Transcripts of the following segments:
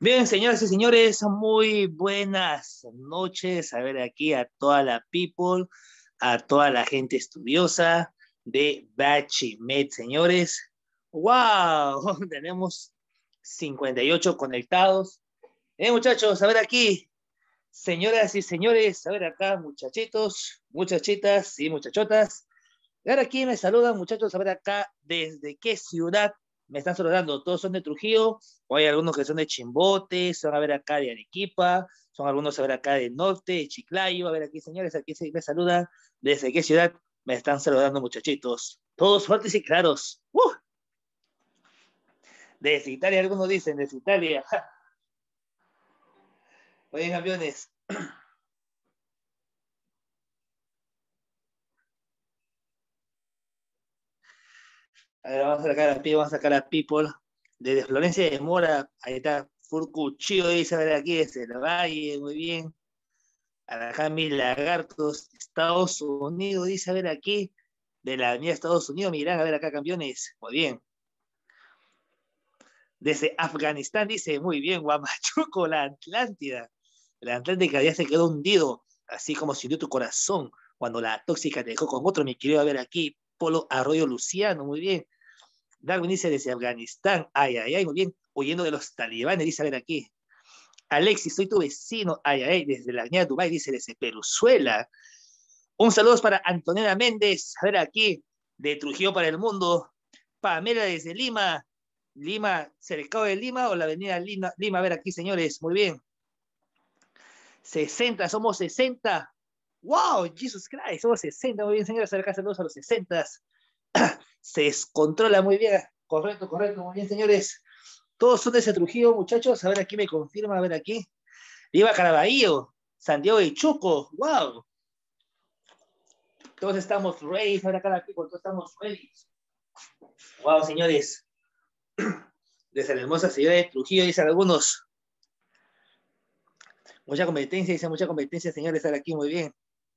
Bien, señoras y señores, muy buenas noches. A ver, aquí a toda la people, a toda la gente estudiosa de Bachimet, señores. ¡Wow! Tenemos 58 conectados. Muchachos, a ver aquí, señoras y señores, a ver acá, muchachitos, muchachitas y muchachotas. Y ahora aquí me saludan, muchachos, a ver acá, ¿desde qué ciudad me están saludando? ¿Todos son de Trujillo? ¿O hay algunos que son de Chimbote? ¿Son a ver acá de Arequipa? ¿Son algunos a ver acá del norte, de Chiclayo? A ver aquí, señores, aquí se me saludan. ¿Desde qué ciudad me están saludando, muchachitos? Todos fuertes y claros. Desde Italia, algunos dicen, desde Italia. Oye, campeones. A ver, vamos a sacar a People. Desde Florencia de Mora, ahí está Furcuchillo, dice, a ver aquí, desde el Valle, muy bien. Acá mis lagartos, Estados Unidos, dice, a ver aquí, de la avenida Estados Unidos, miran, a ver acá, campeones, muy bien. Desde Afganistán, dice, muy bien, Guamachuco, la Atlántica ya se quedó hundido, así como se hundió tu corazón cuando la tóxica te dejó con otro, mi querido, a ver aquí, Polo Arroyo Luciano, muy bien. Darwin dice desde Afganistán, ay, ay, ay, muy bien, huyendo de los talibanes, dice, a ver aquí. Alexis, soy tu vecino, ay, ay, desde la avenida Dubái, dice desde Peruzuela. Un saludo para Antonella Méndez, a ver aquí, de Trujillo para el mundo. Pamela desde Lima, Lima, cercado de Lima o la avenida Lima, Lima, a ver aquí, señores, muy bien. 60, somos 60. ¡Wow! Jesus Christ, somos 60, muy bien, señores, acá saludos a los 60. Se descontrola muy bien, correcto, correcto, muy bien, señores. Todos son de ese Trujillo, muchachos, a ver aquí me confirma, a ver aquí. Viva Caraballo, Santiago de Chuco, wow. Todos estamos ready, ahora cada aquí, todos estamos ready. Wow, señores. Desde la hermosa ciudad de Trujillo, dicen algunos. Mucha competencia, dice mucha competencia, señores, ahora aquí, muy bien.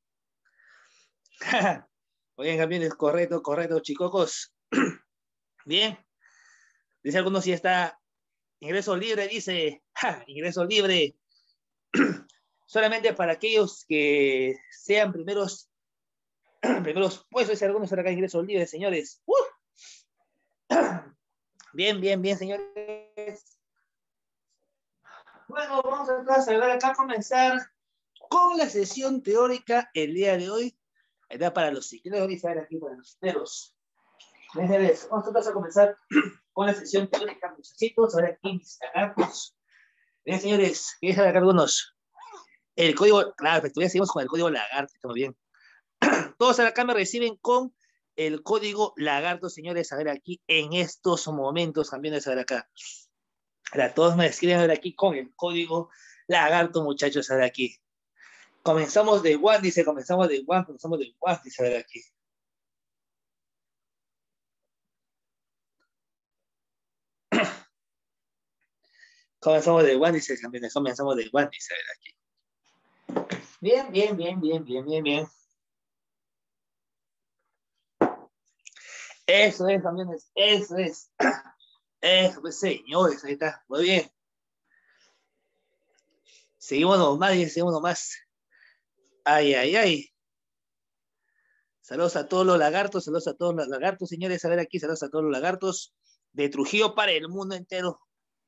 Muy bien, campeones, correcto, correcto, chicocos. Bien. Dice algunos si está ingreso libre, dice, ingreso libre. Solamente para aquellos que sean primeros, primeros puestos, dice algunos ahora acá ingreso libre, señores. Bien, bien, bien, señores. Bueno, vamos a ver acá a comenzar con la sesión teórica el día de hoy. Era para los cicleros, dice ahora aquí para los cicleros. Vamos a comenzar con la sesión teórica, muchachitos. Ahora aquí mis lagartos. Bien, señores, ¿qué saber acá algunos? El código, claro, pues todavía seguimos con el código lagarto, estamos bien. Todos acá me reciben con el código lagarto, señores, a ver aquí en estos momentos, también a ver acá. Ahora, todos me escriben a ver aquí con el código lagarto, muchachos, a ver aquí. Comenzamos de one, dice, comenzamos de one, dice, a ver aquí. Comenzamos de one, dice, comenzamos de one, dice, a ver aquí. Bien, bien, bien, bien, bien, bien, bien. Eso es, campeones, eso es. Eso, pues, señores, ahí está, muy bien. Seguimos nomás, seguimos nomás. Ay, ay, ay. Saludos a todos los lagartos, saludos a todos los lagartos, señores. A ver aquí, saludos a todos los lagartos de Trujillo para el mundo entero.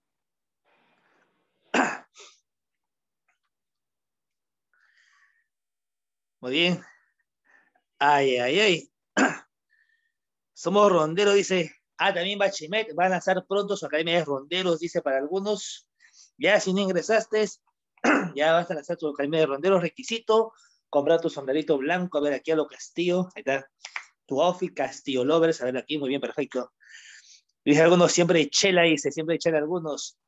Muy bien. Ay, ay, ay. Somos ronderos, dice. Ah, también Bachimet va a lanzar pronto su academia de ronderos, dice para algunos. Ya, si no ingresaste, ya vas a lanzar tu academia de ronderos. Requisito: comprar tu sombrerito blanco. A ver aquí a lo Castillo. Ahí está. Tu outfit Castillo Lovers. A ver aquí, muy bien, perfecto. Dice algunos, siempre chela, dice, siempre chela algunos.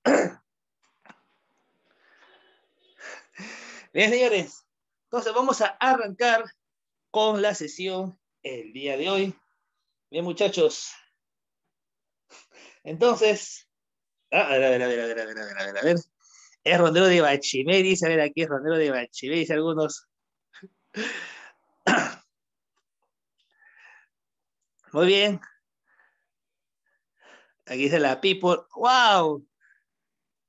Bien, señores. Entonces vamos a arrancar con la sesión el día de hoy. Bien, muchachos. Entonces, a ver, a ver, a ver, a ver, a ver, a ver, a ver, a ver. Es rondero de Bachimé, dice, a ver, aquí es rondero de Bachimé, dice algunos. Muy bien. Aquí dice la People. ¡Wow!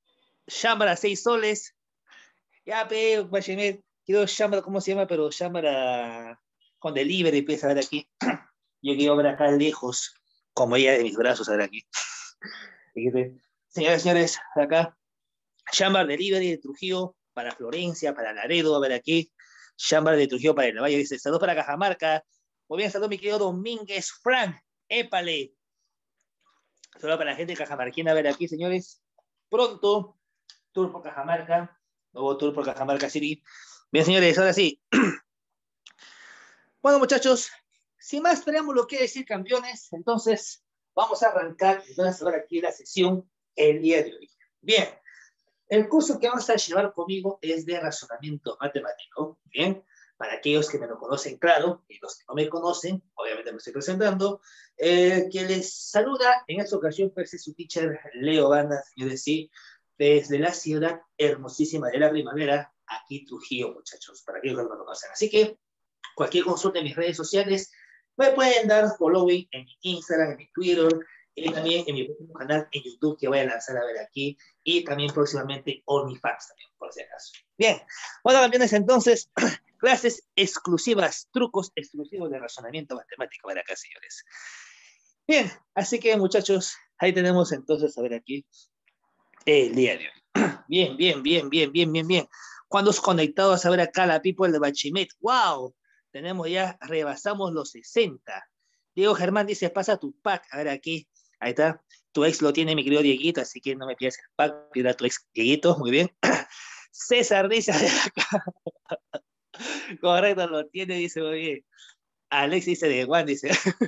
Chámara 6 soles. Ya, pe, Bachemet, quiero Chámara, ¿cómo se llama? Pero Chámara con delivery, pues, a ver aquí. Yo quiero ver acá lejos, como ella de mis brazos, a ver aquí. Fíjate. Señoras y señores, acá, Chámara Delivery de Trujillo para Florencia, para Laredo, a ver aquí. Chámara de Trujillo para el Valle, dice, salud para Cajamarca. Muy bien, salud, mi querido Domínguez Frank. Épale. Solo para la gente de cajamarquina, a ver aquí, señores. Pronto, tour por Cajamarca. Nuevo tour por Cajamarca City. Bien, señores, ahora sí. Bueno, muchachos, sin más preámbulo que decir, campeones, entonces vamos a arrancar entonces ahora aquí la sesión el día de hoy. Bien, el curso que vamos a llevar conmigo es de razonamiento matemático. Bien, para aquellos que me lo conocen, claro, y los que no me conocen, obviamente me estoy presentando, que les saluda en esta ocasión, pues es su teacher Leo Banda, señores, sí, desde la ciudad hermosísima de la primavera, aquí Trujillo, muchachos, para aquellos que no me conocen. Así que cualquier consulta en mis redes sociales, me pueden dar following en mi Instagram, en mi Twitter, y también en mi próximo canal en YouTube que voy a lanzar a ver aquí, y también próximamente OnlyFans también, por si acaso. Bien, bueno, campeones, entonces, clases exclusivas, trucos exclusivos de razonamiento matemático para acá, señores. Bien, así que muchachos, ahí tenemos entonces, a ver aquí, el día de hoy. Bien, bien, bien, bien, bien, bien, bien. ¿Cuántos conectados a ver acá la people de Bachimet? ¡Wow! Tenemos ya, rebasamos los 60. Diego Germán dice, pasa tu pack. A ver aquí, ahí está. Tu ex lo tiene mi querido Dieguito, así que no me pidas el pack, pida a tu ex Dieguito, muy bien. César dice, a ver acá. Correcto, lo tiene, dice, muy bien. Alex dice de Juan, dice.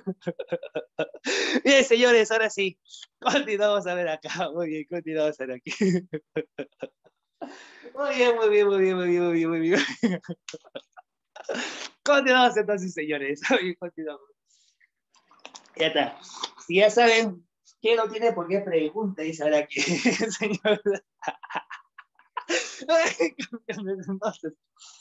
Bien, señores, ahora sí. Continuamos a ver acá. Muy bien, continuamos a ver aquí. Muy bien, muy bien, muy bien, muy bien, muy bien, muy bien. Continuamos entonces, señores. Muy continuamos. Ya está. Si ya saben quién no tiene por qué pregunta, dice ahora aquí, señor. Entonces,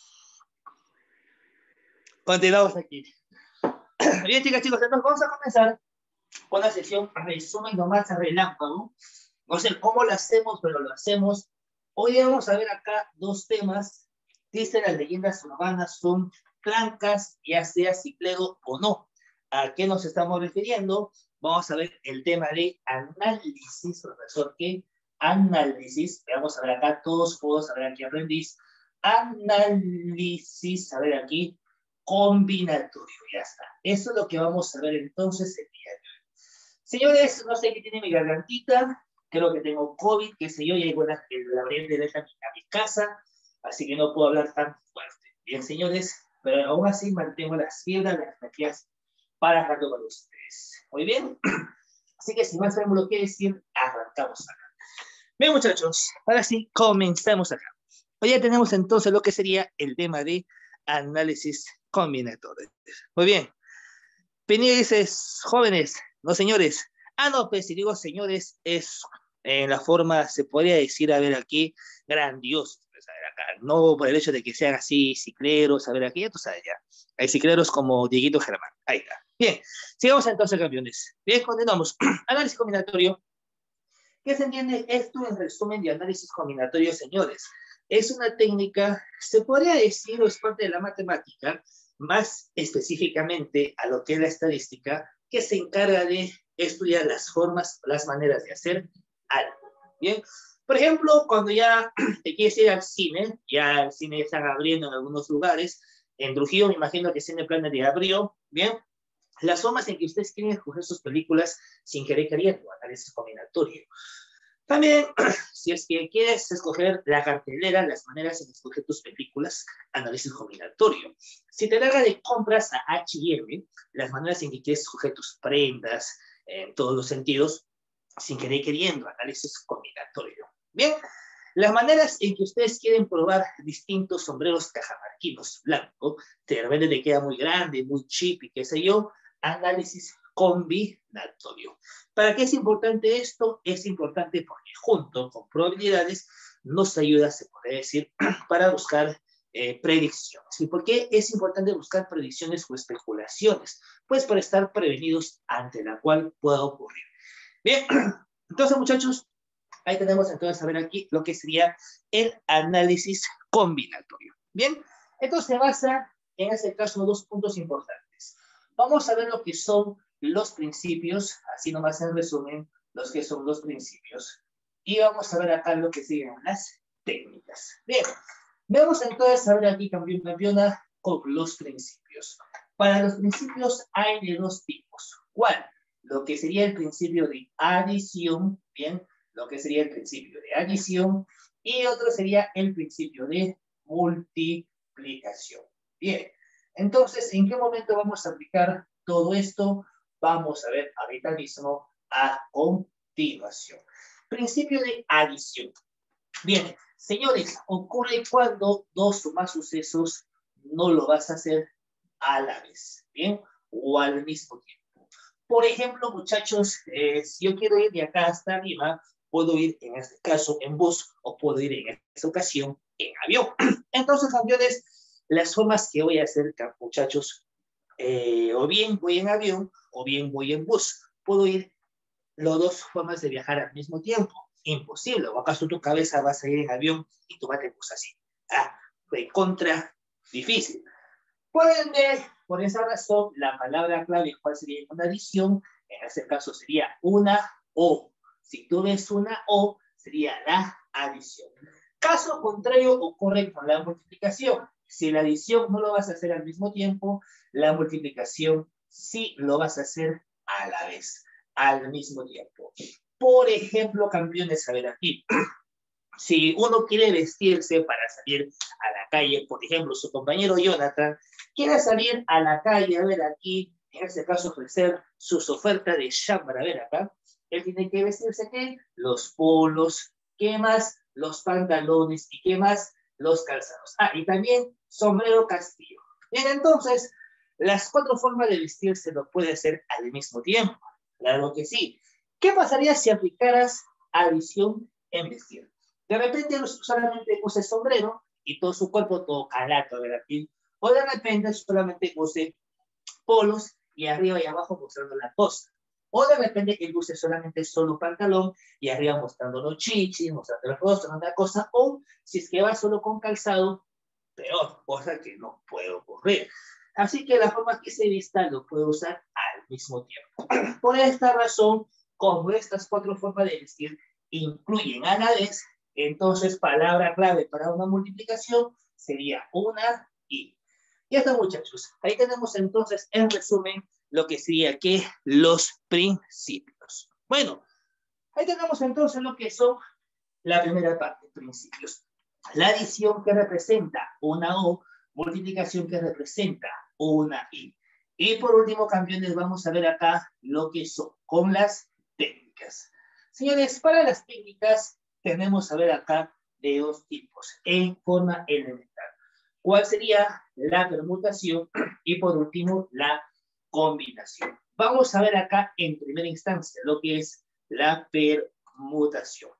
continuamos aquí. Bien, chicas, chicos, entonces vamos a comenzar con la sección resumen nomás a relámpago. No sé cómo lo hacemos, pero lo hacemos. Hoy vamos a ver acá dos temas. Dice las leyendas urbanas son blancas, ya sea ciclero o no. ¿A qué nos estamos refiriendo? Vamos a ver el tema de análisis, profesor. ¿Qué? Análisis. Vamos a ver acá todos, puedo saber aquí aprendiz. Análisis, a ver aquí, combinatorio, ya está. Eso es lo que vamos a ver entonces el día de hoy. Señores, no sé qué tiene mi gargantita, creo que tengo COVID, qué sé yo, y hay buenas que la variante de a mi casa, así que no puedo hablar tan fuerte. Bien, señores, pero aún así mantengo las piedras, las energías para rato con ustedes. Muy bien, así que sin más sabemos lo que decir, arrancamos acá. Bien, muchachos, ahora sí, comenzamos acá. Hoy ya tenemos entonces lo que sería el tema de análisis combinatorio. Muy bien, Pinilla dice, jóvenes, no señores. Ah, no, pues si digo señores, es en la forma, se podría decir, a ver aquí, grandioso. Pues, a ver acá, no por el hecho de que sean así cicleros, a ver aquí, ya tú sabes ya. Hay cicleros como Dieguito Germán. Ahí está. Bien, sigamos entonces, campeones. Bien, continuamos. Análisis combinatorio. ¿Qué se entiende esto en resumen de análisis combinatorio, señores? Es una técnica, se podría decir, o es parte de la matemática, más específicamente a lo que es la estadística, que se encarga de estudiar las formas, las maneras de hacer algo. Bien, por ejemplo, cuando ya te quieres ir al cine, ya el cine están abriendo en algunos lugares, en Trujillo me imagino que Cine Planet ya abrió, bien, las formas en que ustedes quieren escoger sus películas sin querer queriendo, análisis combinatorio. También, si es que quieres escoger la cartelera, las maneras en escoger tus películas, análisis combinatorio. Si te larga de compras a H&M, las maneras en que quieres escoger tus prendas, en todos los sentidos, sin querer queriendo, análisis combinatorio. Bien, las maneras en que ustedes quieren probar distintos sombreros cajamarquinos blancos, de repente te queda muy grande, muy cheap y qué sé yo, análisis combinatorio. ¿Para qué es importante esto? Es importante porque junto con probabilidades nos ayuda, se puede decir, para buscar predicciones. ¿Y por qué es importante buscar predicciones o especulaciones? Pues para estar prevenidos ante la cual pueda ocurrir. Bien, entonces muchachos, Ahí tenemos entonces a ver aquí lo que sería el análisis combinatorio. Bien, entonces se basa en ese caso dos puntos importantes. Vamos a ver lo que son los principios, así nomás en resumen, los que son los principios. Y vamos a ver acá lo que siguen las técnicas. Bien, vamos entonces a ver aquí, campeona, con los principios. Para los principios hay de dos tipos. ¿Cuál? Lo que sería el principio de adición, bien, lo que sería el principio de adición, y otro sería el principio de multiplicación. Bien, entonces, ¿en qué momento vamos a aplicar todo esto? Vamos a ver ahorita mismo a continuación. Principio de adición. Bien, señores, ocurre cuando dos o más sucesos no lo vas a hacer a la vez, ¿bien? O al mismo tiempo. Por ejemplo, muchachos, si yo quiero ir de acá hasta Lima, puedo ir en este caso en bus o puedo ir en esta ocasión en avión. Entonces, campeones, las formas que voy a hacer, muchachos, o bien voy en avión o bien voy en bus. Puedo ir las dos formas de viajar al mismo tiempo. Imposible. ¿O acaso tu cabeza vas a ir en avión y tú vas en bus así? Ah, de contra difícil. Por ende, por esa razón, la palabra clave, ¿cuál sería una adición? En este caso sería una O. Si tú ves una O, sería la adición. Caso contrario ocurre con la multiplicación. Si la adición no lo vas a hacer al mismo tiempo, la multiplicación sí lo vas a hacer a la vez, al mismo tiempo. Por ejemplo, campeones, a ver aquí. Si uno quiere vestirse para salir a la calle, por ejemplo, su compañero Jonathan quiere salir a la calle, a ver aquí, en este caso ofrecer sus ofertas de chamba, a ver acá, él tiene que vestirse, ¿qué? Los polos, ¿qué más? Los pantalones y ¿qué más? Los calzados. Ah, y también sombrero castillo. Bien, entonces, las cuatro formas de vestirse lo puede hacer al mismo tiempo. Claro que sí. ¿Qué pasaría si aplicaras adición en vestir? De repente solamente use sombrero y todo su cuerpo todo calato, ¿verdad? O de repente solamente use polos y arriba y abajo mostrando la costa. O de repente él use solamente solo pantalón y arriba mostrando los chichis, mostrando el rostro, una cosa. O si es que va solo con calzado, peor, cosa que no puede ocurrir. Así que la forma que se vista lo puede usar al mismo tiempo. Por esta razón, como estas cuatro formas de vestir incluyen a la vez, entonces palabra clave para una multiplicación sería una y. Ya está, muchachos. Ahí tenemos entonces en resumen lo que sería que los principios. Bueno, ahí tenemos entonces lo que son la primera parte, principios. La adición que representa una O, multiplicación que representa una I. Y por último, campeones, vamos a ver acá lo que son con las técnicas. Señores, para las técnicas tenemos a ver acá de dos tipos en forma elemental. ¿Cuál sería la permutación? Y por último, la combinación. Vamos a ver acá en primera instancia lo que es la permutación.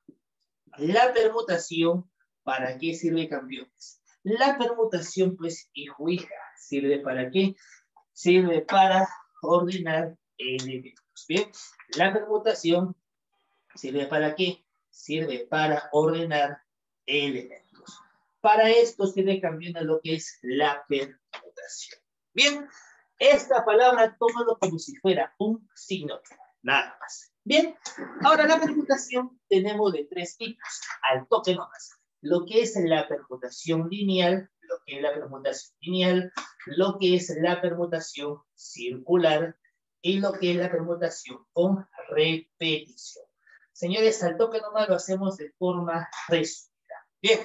La permutación, ¿para qué sirve, campeones? La permutación, pues, hijo, hija, ¿sirve para qué? Sirve para ordenar elementos. Bien, la permutación sirve para qué? Sirve para ordenar elementos. Para esto sirve, campeones, lo que es la permutación. Bien, esta palabra tómalo como si fuera un signo, nada más. Bien, ahora la permutación tenemos de tres tipos, al toque nomás. Lo que es la permutación lineal, lo que es la permutación lineal, lo que es la permutación circular y lo que es la permutación con repetición. Señores, al toque nomás lo hacemos de forma resumida. Bien,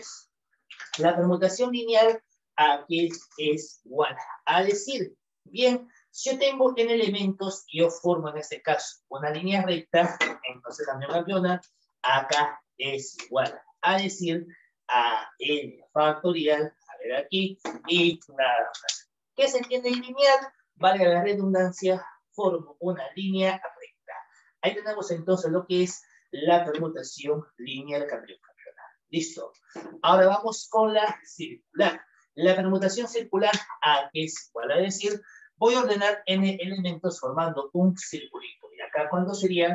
la permutación lineal aquí es igual a decir, bien, si yo tengo n elementos y yo formo en este caso una línea recta, entonces la mi campeona acá es igual a decir a n factorial, a ver aquí, y nada más. ¿Qué se entiende en lineal? Valga la redundancia, formo una línea recta. Ahí tenemos entonces lo que es la permutación lineal campeona. Listo. Ahora vamos con la circular. La permutación circular aquí es igual a decir, voy a ordenar n elementos formando un circulito. Y acá, ¿cuándo sería?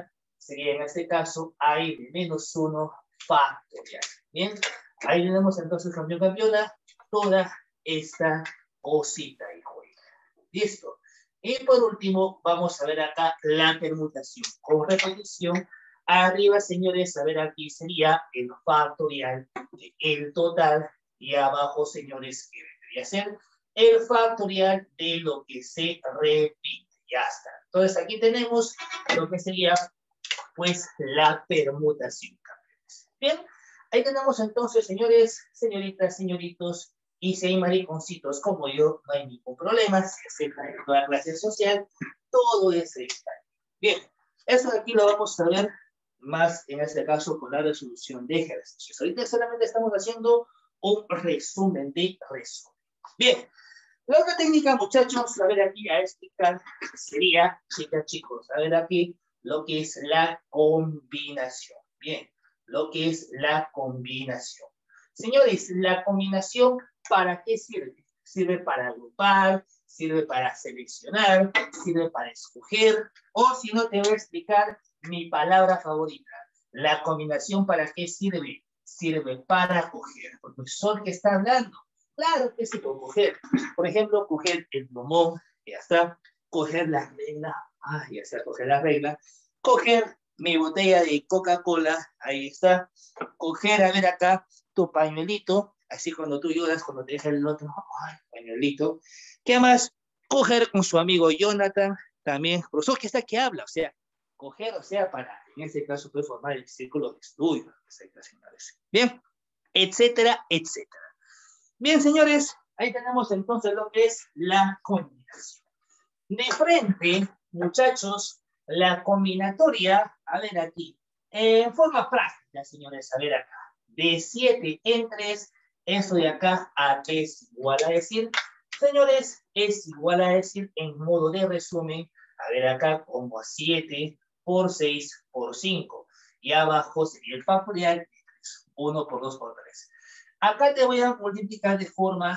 sería en este caso A de menos 1 factorial. Bien, ahí tenemos entonces, campeón, campeona, toda esta cosita, hijo. Listo. Y por último, vamos a ver acá la permutación. Con repetición, arriba, señores, a ver, aquí sería el factorial del total, y abajo, señores, ¿qué debería ser? El factorial de lo que se repite. Ya está. Entonces, aquí tenemos lo que sería, pues, la permutación. Bien, ahí tenemos entonces, señores, señoritas, señoritos, y si hay mariconcitos como yo, no hay ningún problema, se acepta en toda clase social, todo es extraño. Bien, eso de aquí lo vamos a ver más, en este caso, con la resolución de ejercicios. Ahorita solamente estamos haciendo un resumen de resumen. Bien, la otra técnica, muchachos, a ver aquí a explicar, sería, chicas, chicos, a ver aquí, lo que es la combinación. Bien, lo que es la combinación. Señores, la combinación, ¿para qué sirve? Sirve para agrupar, sirve para seleccionar, sirve para escoger, o si no, te voy a explicar mi palabra favorita. La combinación, ¿para qué sirve? Sirve para coger, porque el sol que está hablando. Claro que sí, puedo coger. Por ejemplo, coger el plumón, ya está. Coger la regla, ya está, coger la regla. Coger mi botella de Coca-Cola, ahí está. Coger, a ver acá, tu pañuelito, así cuando tú lloras, cuando te deja el otro, ay, pañuelito. ¿Qué más? Coger con su amigo Jonathan, también, profesor que está que habla, o sea, coger, o sea, para, en este caso, puede formar el círculo de estudio, bien, etcétera, etcétera. Bien, señores, ahí tenemos entonces lo que es la combinación. De frente, muchachos, la combinatoria, a ver aquí, en forma práctica, señores, a ver acá, de 7 en 3, eso de acá a qué es igual a decir, señores, es igual a decir en modo de resumen, a ver acá, como a 7 por 6 por 5, y abajo sería el factorial de 3, 1 por 2 por 3. Acá te voy a multiplicar de forma,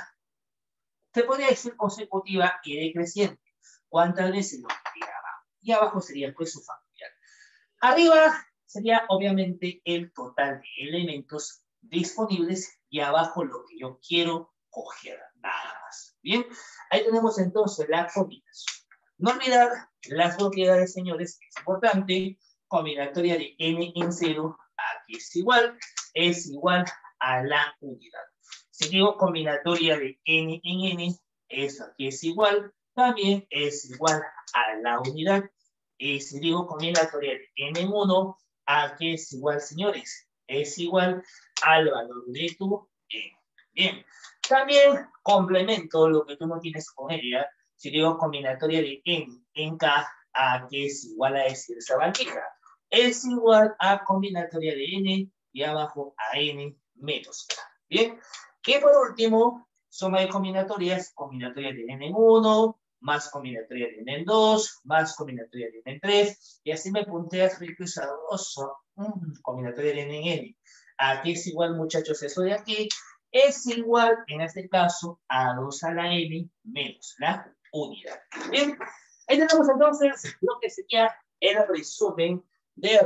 te podría decir consecutiva y decreciente. ¿Cuántas veces lo que abajo? Y abajo sería pues su factorial. Arriba sería obviamente el total de elementos disponibles y abajo lo que yo quiero coger, nada más. Bien, ahí tenemos entonces la combinación. No olvidar las propiedades, señores, es importante. Combinatoria de n en 0, aquí es igual a la unidad. Si digo combinatoria de n en n, eso aquí es igual, también es igual a la unidad. Y si digo combinatoria de n en 1, aquí es igual, señores, es igual al valor de tu n. Bien, también complemento lo que tú no tienes con ella. Si digo combinatoria de n en k, aquí es igual a decir esa bandija. Es igual a combinatoria de n y abajo a n menos k. Bien, y por último, suma de combinatorias, combinatoria de n en 1, más combinatoria de n en 2, más combinatoria de n en 3, y así me punteas rico y sabroso. Combinatoria de n en n. Aquí es igual, muchachos, eso de aquí es igual, en este caso, a 2 a la n menos la unidad. Bien, ahí tenemos entonces lo que sería el resumen de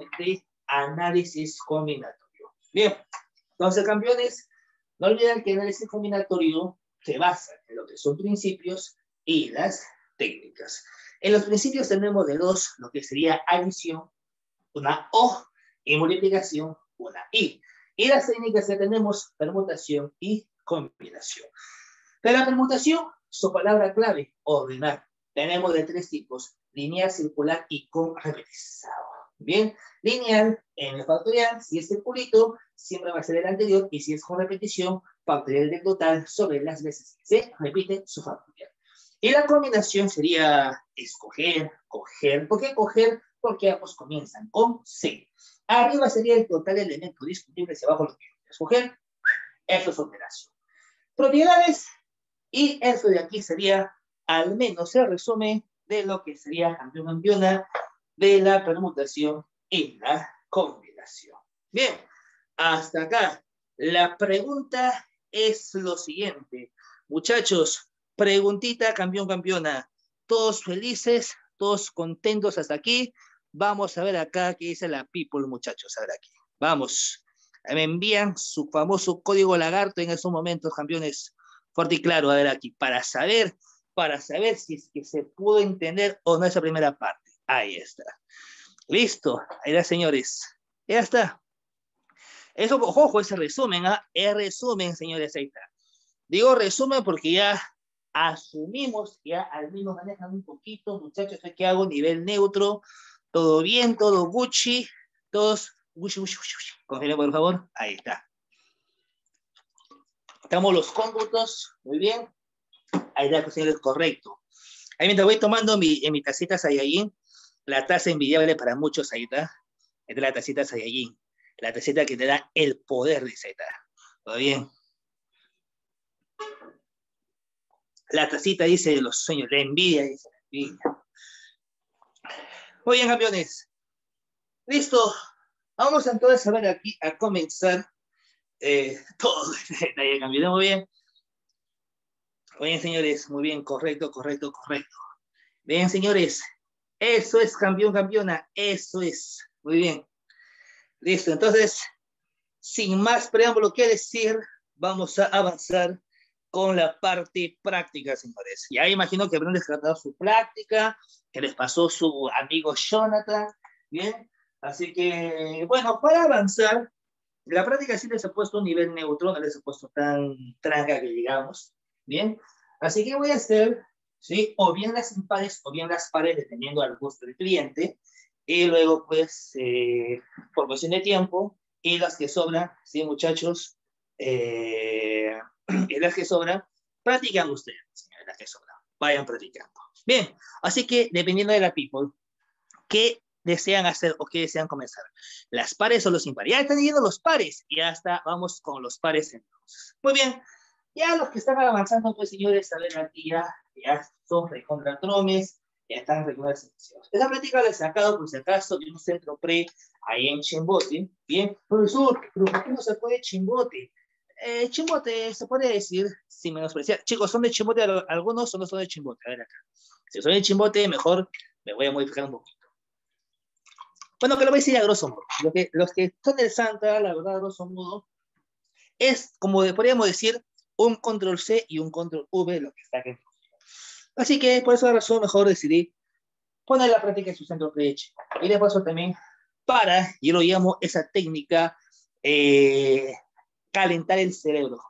análisis combinatorio. Bien, entonces, campeones, no olviden que el análisis combinatorio se basa en lo que son principios y las técnicas. En los principios tenemos de dos, lo que sería adición, una O, y multiplicación, una I. Y las técnicas que tenemos, permutación y combinación. De la permutación, su palabra clave, ordenar. Tenemos de tres tipos, lineal, circular y con repetizado. Bien, lineal en el factorial, si es circulito, siempre va a ser el anterior, y si es con repetición, factorial del total sobre las veces que se repite su factorial. Y la combinación sería escoger, coger. ¿Por qué coger? Porque ambos comienzan con C. Arriba sería el total de elementos disponibles y abajo lo que escoger. Eso es operación. Propiedades, y eso de aquí sería al menos el resumen de lo que sería campeón-campeona de la permutación y la combinación. Bien, hasta acá. La pregunta es lo siguiente. Muchachos, preguntita campeón-campeona. ¿Todos felices? ¿Todos contentos hasta aquí? Vamos a ver acá qué dice la people, muchachos. A ver aquí. Vamos. Me envían su famoso código lagarto en esos momentos, campeones. Fuerte y claro, a ver aquí. Para saber si es que se pudo entender o no esa primera parte. Ahí está. Listo. Ahí está, señores. Ya está. Eso, ojo, ese resumen, ¿ah? Es resumen, señores, ahí está. Digo resumen porque ya asumimos, ya al menos manejan un poquito, muchachos, aquí hago nivel neutro, todo bien, todo Gucci, todos, Gucci, Gucci, Gucci, Gucci. Confirme, por favor, ahí está. Estamos los cómputos, muy bien, ahí está, señores, correcto. Ahí mientras voy tomando en mi tacita Saiyajin, la taza envidiable para muchos, ahí está. Esta es la tacita Saiyajin, la tacita que te da el poder de Z. ¿Todo bien? La tacita dice de los sueños, la envidia dice la envidia. Muy bien, campeones. Listo. Vamos entonces a ver aquí a comenzar todo. Ahí cambió muy bien. Muy bien, señores. Muy bien, correcto, correcto, correcto. Bien, señores. Eso es, campeón, campeona. Eso es. Muy bien. Listo. Entonces, sin más preámbulo que decir, vamos a avanzar con la parte práctica, señores. Ya imagino que habrán descartado su práctica, que les pasó su amigo Jonathan, ¿bien? Así que, bueno, para avanzar, la práctica sí les ha puesto un nivel neutro, no les ha puesto tan tranca que digamos, ¿bien? Así que voy a hacer, ¿sí? O bien las impares o bien las pares, dependiendo al gusto del cliente, y luego, pues, por cuestión de tiempo, y las que sobran, ¿sí, muchachos? Y las que sobran, practican ustedes, señores, las que sobran. Vayan practicando. Bien, así que dependiendo de la people, ¿qué desean hacer o qué desean comenzar? ¿Las pares o los impares? Ya están yendo los pares y ya está, vamos con los pares entonces. Muy bien, ya los que están avanzando, pues señores, a ver aquí ya son recontratromes, ya están recontratromes. Esa práctica la he sacado por si acaso de un centro pre ahí en Chimbote. Bien, profesor, pero ¿por qué no se puede Chimbote? Chimbote, se puede decir sin menospreciar. Chicos, ¿son de Chimbote algunos o no son de Chimbote? A ver acá. Si son de Chimbote, mejor me voy a modificar un poquito. Bueno, que lo voy a decir a grosso modo. Los que son del Santa, la verdad, a grosso modo, es como podríamos decir un control C y un control V lo que está aquí. Así que por esa razón mejor decidí poner la práctica en su centro de hecho. Y de paso también para, yo lo llamo esa técnica, calentar el cerebro.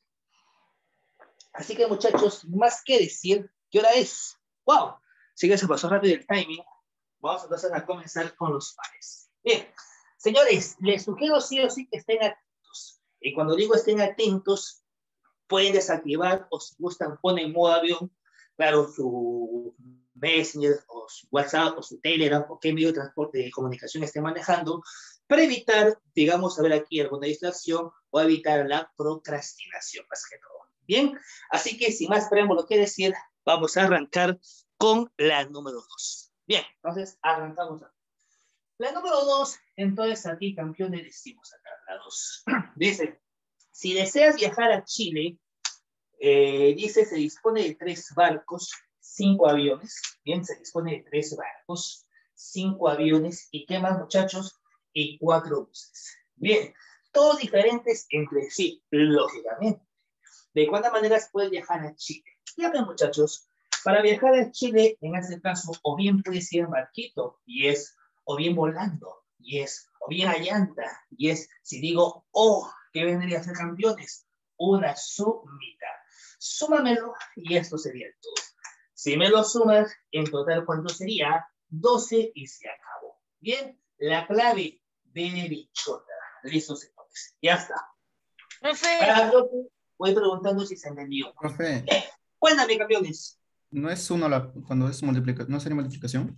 Así que muchachos, más que decir, ¿qué hora es? ¡Wow! Así que se pasó rápido el timing. Vamos entonces a comenzar con los pares. Bien, señores, les sugiero sí o sí que estén atentos. Y cuando digo estén atentos, pueden desactivar o si gustan ponen en modo avión, claro, su Messenger o su WhatsApp o su Telegram o qué medio de transporte de comunicación estén manejando para evitar, digamos, a ver aquí alguna distracción o evitar la procrastinación, más que todo. Bien, así que sin más preámbulo que decir, vamos a arrancar con la número 2. Bien, entonces arrancamos. La número 2, entonces aquí campeones decimos acá, la 2. Dice, si deseas viajar a Chile, dice, se dispone de 3 barcos, 5 aviones. Bien, se dispone de 3 barcos, 5 aviones y ¿qué más, muchachos? Y 4 buses. Bien, todos diferentes entre sí, lógicamente. ¿De cuántas maneras puedes viajar a Chile? Ya ven, muchachos, para viajar a Chile, en este caso, o bien puedes ir en barquito, y es, o bien volando, y es, o bien a llanta, y es, si digo, oh, ¿qué vendría a ser campeones? Una sumita. Súmamelo, y esto sería el todo. Si me lo sumas, en total, ¿cuánto sería? 12 y se acabó. Bien, la clave de bichota. Listo, señores. Ya está. Para voy preguntando si se entendió. Profe, Cuéntame, campeones. ¿no es uno cuando es multiplicación? ¿No sería multiplicación?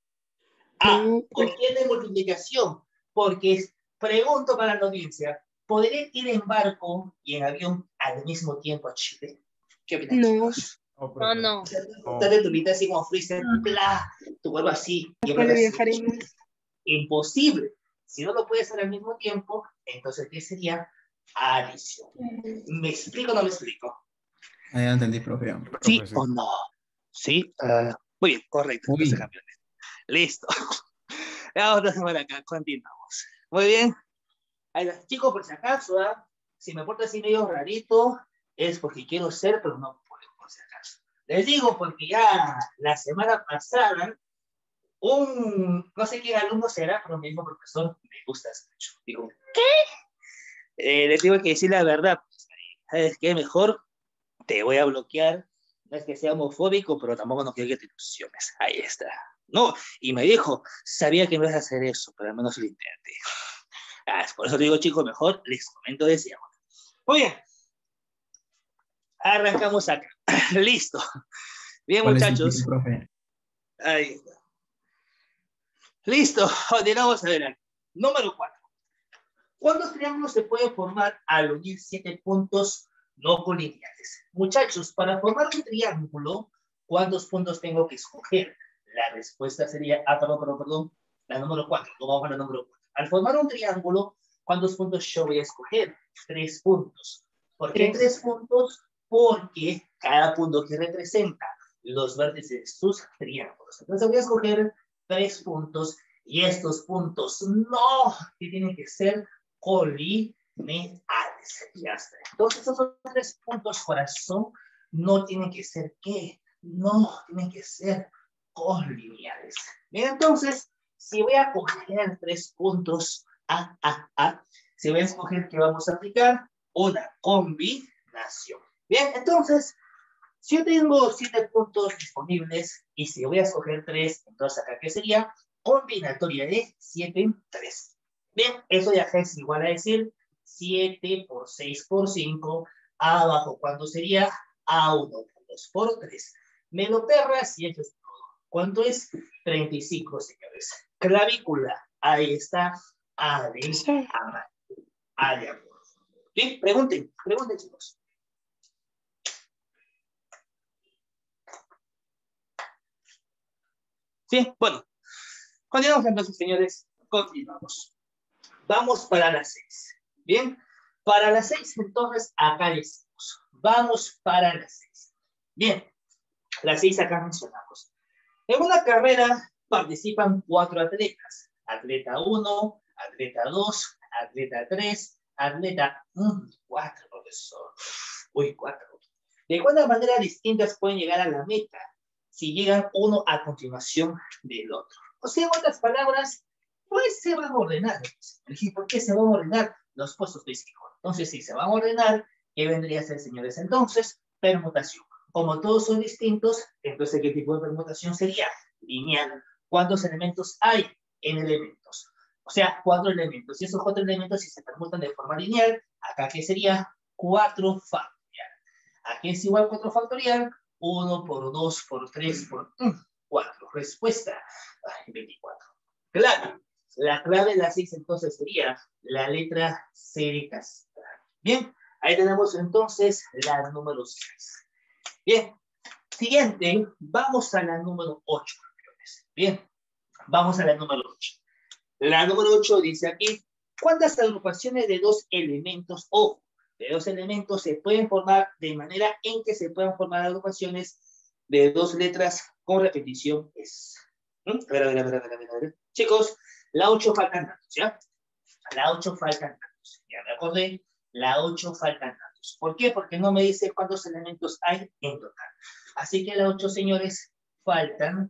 ¿Por qué de multiplicación? Porque pregunto para la audiencia, ¿podré ir en barco y en avión al mismo tiempo a Chile? ¿Qué opinan, No, chicos? Oh, no, profe. no. O sea, Oh, date tu vida así como freezer, bla, tu cuerpo así, y en Puede verdad viajar así. en bus. Imposible. Si no lo puedes hacer al mismo tiempo, entonces, ¿qué sería? Adición. ¿Me explico o no me explico? ya entendí, profe. ¿Sí Profe, sí. o no? ¿Sí? Muy bien, correcto, entonces, Uy, campeones. Listo. Vamos a ver acá, continuamos. Muy bien. Ahí va. Chicos, por si acaso, si me porto así medio rarito, es porque quiero ser, pero no puedo, por si acaso. Les digo porque ya la semana pasada, no sé qué alumno será, pero mi mismo profesor me gusta mucho. Digo, les digo que decir la verdad. ¿Sabes qué? Mejor te voy a bloquear. No es que sea homofóbico, pero tampoco no quiero que te ilusiones. Ahí está. No, y me dijo, sabía que no ibas a hacer eso, pero al menos lo intenté. Por eso te digo, chicos, mejor les comento de ese amor. Muy bien. Arrancamos acá. Listo. Bien, ¿Cuál es el muchachos. profe? Ahí está. Listo. Vamos a ver aquí. Número 4. ¿Cuántos triángulos se puede formar al unir 7 puntos no colineales? Muchachos, para formar un triángulo, ¿cuántos puntos tengo que escoger? La respuesta sería, perdón, la número 4. No vamos a la número 4. Al formar un triángulo, ¿cuántos puntos yo voy a escoger? 3 puntos. ¿Por qué 3 puntos? Porque cada punto que representa los vértices de sus triángulos. Entonces voy a escoger 3 puntos y estos puntos no, que tienen que ser colineales. Ya está. Entonces, esos son 3 puntos, corazón. No tienen que ser ¿qué? No, tienen que ser colineales. Bien, entonces, si voy a coger 3 puntos, si voy a escoger que vamos a aplicar una combinación. Bien, entonces, si yo tengo 7 puntos disponibles y si voy a escoger 3, entonces acá, ¿qué sería? Combinatoria de 7 en 3. Bien, eso ya es igual a decir 7 por 6 por 5, abajo, ¿cuánto sería? A1 por 2 por 3. Me lo perras y eso es todo. ¿Cuánto es? 35, señores. Clavícula, ahí está. A de amarillo. A de amor. Bien, pregunten, chicos. Sí, bueno. Continuamos entonces, señores. Continuamos. Vamos para las 6. Bien, para las 6, entonces, acá decimos. Vamos para las 6. Bien, las 6 acá mencionamos. En una carrera participan 4 atletas. Atleta 1, atleta 2, atleta 3, atleta 4, profesor. Uy, 4. ¿De cuántas maneras distintas pueden llegar a la meta si llegan uno a continuación del otro? O sea, en otras palabras, pues se van a ordenar. ¿Por qué se van a ordenar? Los puestos físicos. Entonces, si se van a ordenar, ¿qué vendría a ser, señores? Entonces, permutación. Como todos son distintos, entonces, ¿qué tipo de permutación sería? Lineal. ¿Cuántos elementos hay en elementos? O sea, 4 elementos. Y esos 4 elementos, si se permutan de forma lineal, acá, ¿qué sería? 4 factorial. Aquí es igual 4 factorial. 1 por 2 por 3 por 4. Respuesta. 24. Clave. La clave de la 6 entonces sería la letra C de Castrán. Bien, ahí tenemos entonces la número 6. Bien, siguiente, vamos a la número 8. Bien, vamos a la número 8. La número 8 dice aquí, ¿cuántas agrupaciones de 2 elementos o de 2 elementos se pueden formar de manera en que se puedan formar agrupaciones de 2 letras con repetición es? A ver. Chicos, la 8 faltan datos, ¿ya? La 8 faltan datos. Ya me acordé, la 8 faltan datos. ¿Por qué? Porque no me dice cuántos elementos hay en total. Así que la 8, señores, faltan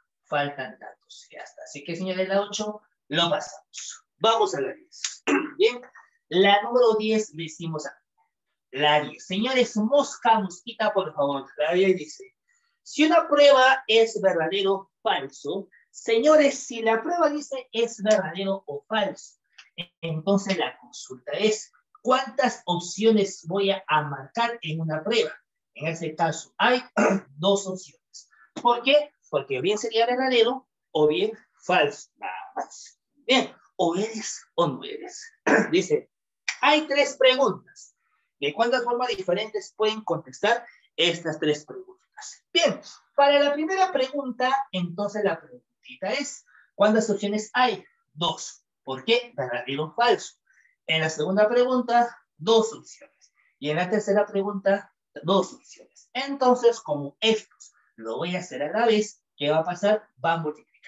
datos. Ya está. Así que, señores, la 8 lo pasamos. Vamos a la 10. Bien, la número 10 decimos aquí. La 10. Señores, mosquita, por favor. La 10 dice, si una prueba es verdadero o falso, señores, si la prueba dice es verdadero o falso, entonces la consulta es, ¿cuántas opciones voy a marcar en una prueba? En este caso, hay 2 opciones. ¿Por qué? Porque bien sería verdadero o bien falso. Nada más. Bien, o eres o no eres. Dice, hay 3 preguntas. ¿De cuántas formas diferentes pueden contestar estas 3 preguntas? Bien, para la primera pregunta, entonces la preguntita es, ¿cuántas opciones hay? 2. ¿Por qué? Verdadero o falso. En la segunda pregunta, 2 opciones. Y en la tercera pregunta, 2 opciones. Entonces, como estos lo voy a hacer a la vez, ¿qué va a pasar? Va a multiplicar.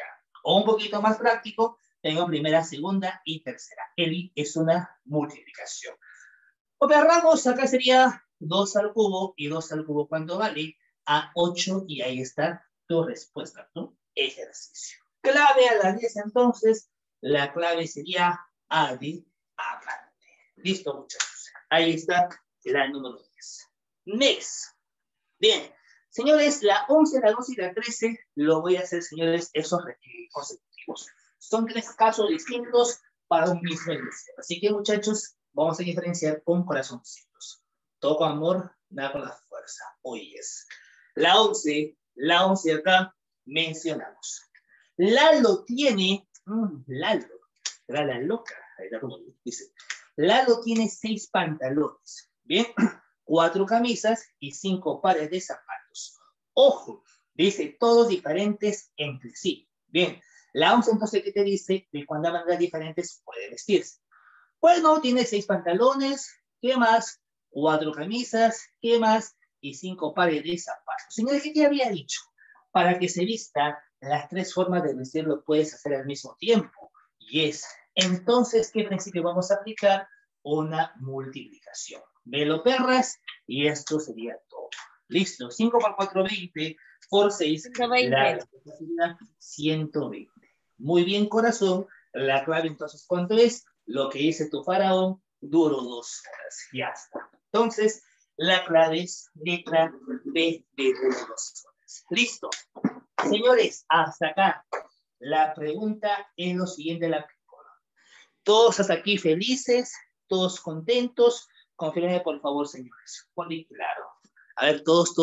O un poquito más práctico, tengo primera, segunda y tercera. El es una multiplicación. Operamos, acá sería 2 al cubo y 2 al cubo, ¿cuánto vale? A 8 y ahí está tu respuesta, tu ejercicio. Clave a la 10 entonces, la clave sería A de amante. Listo, muchachos. Ahí está la número 10. Next. Bien. Señores, la 11, la 12 y la 13 lo voy a hacer, señores, esos consecutivos. Son 3 casos distintos para un mismo ejercicio. Así que, muchachos, vamos a diferenciar con corazoncitos. Todo con amor, nada con la fuerza. Hoy es. La 11 acá mencionamos. Lalo tiene, Lalo, era la loca, ahí está como dice. Lalo tiene 6 pantalones, ¿bien? 4 camisas y 5 pares de zapatos. Ojo, dice todos diferentes entre sí. Bien, la 11 entonces, ¿qué te dice? De cuántas maneras diferentes puede vestirse. Bueno, tiene 6 pantalones, ¿qué más? 4 camisas, ¿qué más? Y 5 pares de zapatos. Señores, ¿qué te había dicho? Para que se vista, las 3 formas de vestir lo puedes hacer al mismo tiempo. Y es, entonces, ¿qué principio vamos a aplicar? Una multiplicación. Velo, perras, y esto sería todo. Listo, 5 por 4, 20, por 6, 120. la respuesta sería 120. Muy bien, corazón. La clave entonces, ¿cuánto es? Lo que dice tu faraón, duró 2 horas. Ya está. Entonces, la clave es letra B de duró 2 horas. Listo. Señores, hasta acá. La pregunta es lo siguiente, la todos hasta aquí felices, todos contentos. Confírmenme, por favor, señores. Ponle claro. A ver, todos,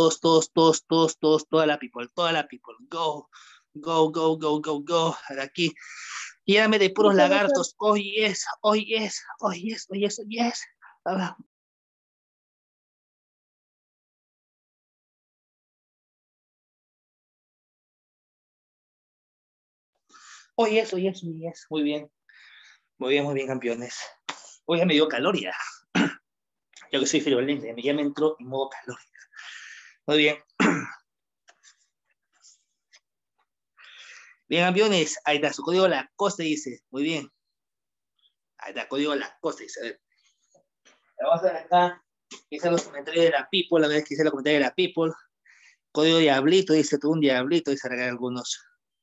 toda la people, Go, go, go, go, go, go. Aquí. Llévame de puros lagartos. Oh, yes, oh, yes, oh, yes, oh, yes, oh, yes. Oh, yes, oh, yes, oh, yes. Muy bien. Muy bien, campeones. Hoy ya me dio calor ya. Yo que soy friolento, ya me entró en modo calor. Muy bien. Bien, campeones. Ahí está, su código Lacoste dice. Muy bien. Ahí está, código Lacoste dice. A ver. Vamos a ver acá. Quizá los comentarios de la People. A ver, quizá los comentarios de la People. Código Diablito, dice tú un Diablito, dice acá algunos.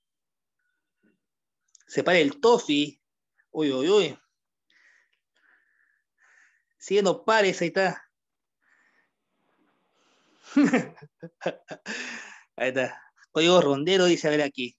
Separa el Tofi. Uy, uy, uy. Siguiendo pares, ahí está. Ahí está. Código Rondero, dice, a ver aquí.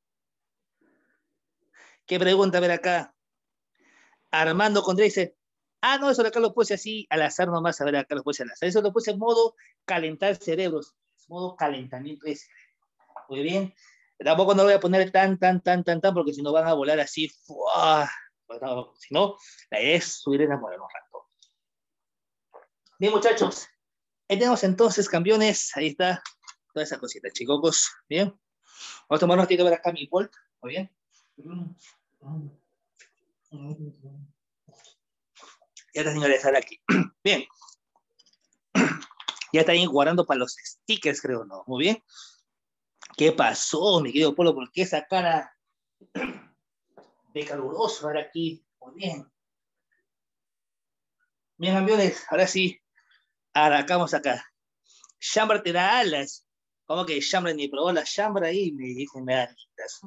¿Qué pregunta? A ver acá. Armando Condré dice, no, eso de acá lo puse así al azar nomás, a ver, acá lo puse al azar. Eso lo puse en modo calentar cerebros, modo calentamiento de cerebro. Muy bien. Tampoco no lo voy a poner tan, porque si no van a volar así. Pues no, si no, la idea es subir en la moral un rato. Bien, muchachos. Ahí tenemos entonces, campeones. Ahí está toda esa cosita, chicos. Bien. Vamos a tomar un ratito de ver acá mi Bolt. Muy bien. Ya está, señores, ahora aquí. Bien. Ya está ahí guardando para los stickers, creo, ¿no? Muy bien. ¿Qué pasó, mi querido Polo? ¿Por qué esa cara de caluroso ahora aquí? Muy bien. Bien, campeones, ahora sí. Arrancamos acá. Chambra te da alas. ¿Cómo que Chambra ni probó la Chambra ahí? Me dicen, me da alitas.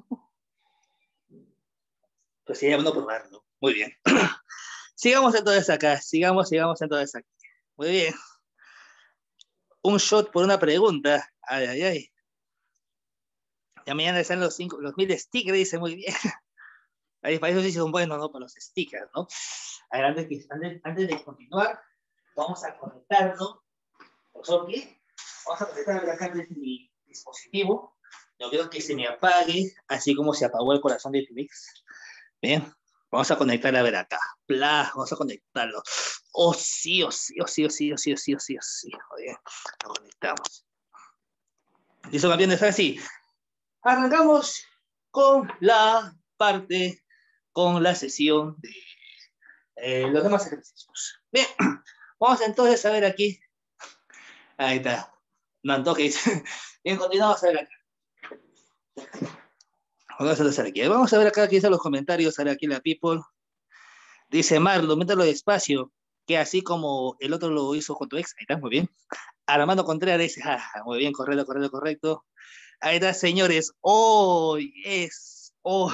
Pues sería bueno probarlo. Muy bien. Sigamos entonces acá. Sigamos entonces aquí. Muy bien. Un shot por una pregunta. Ay, ay, ay. Ya mañana están los 1000 stickers, dice muy bien. Ahí, para eso sí son buenos, ¿no? Para los stickers, ¿no? A ver, antes de continuar, vamos a conectarlo. ¿Por qué? Vamos a conectar acá desde mi dispositivo. No quiero que se me apague, así como se apagó el corazón de Twix. Bien, vamos a conectar a ver acá. Vamos a conectarlo. Oh, sí, oh, sí, oh, sí, oh, sí, oh, sí, oh, sí, oh, sí, oh, sí. Bien, lo conectamos. ¿Listo, campeones? Ahora sí. Arrancamos con la parte, con la sesión de los demás ejercicios. Bien, vamos entonces a ver aquí. Ahí está. No antojes. Bien, continuamos a ver acá. Vamos a hacer aquí. Vamos a ver acá, aquí están los comentarios, ahora aquí la people. Dice Marlo, mételo despacio, que así como el otro lo hizo con tu ex. Ahí está, muy bien. Armando Contreras dice, muy bien, correcto, correcto, correcto. Ahí está, señores. Hoy es. Oh.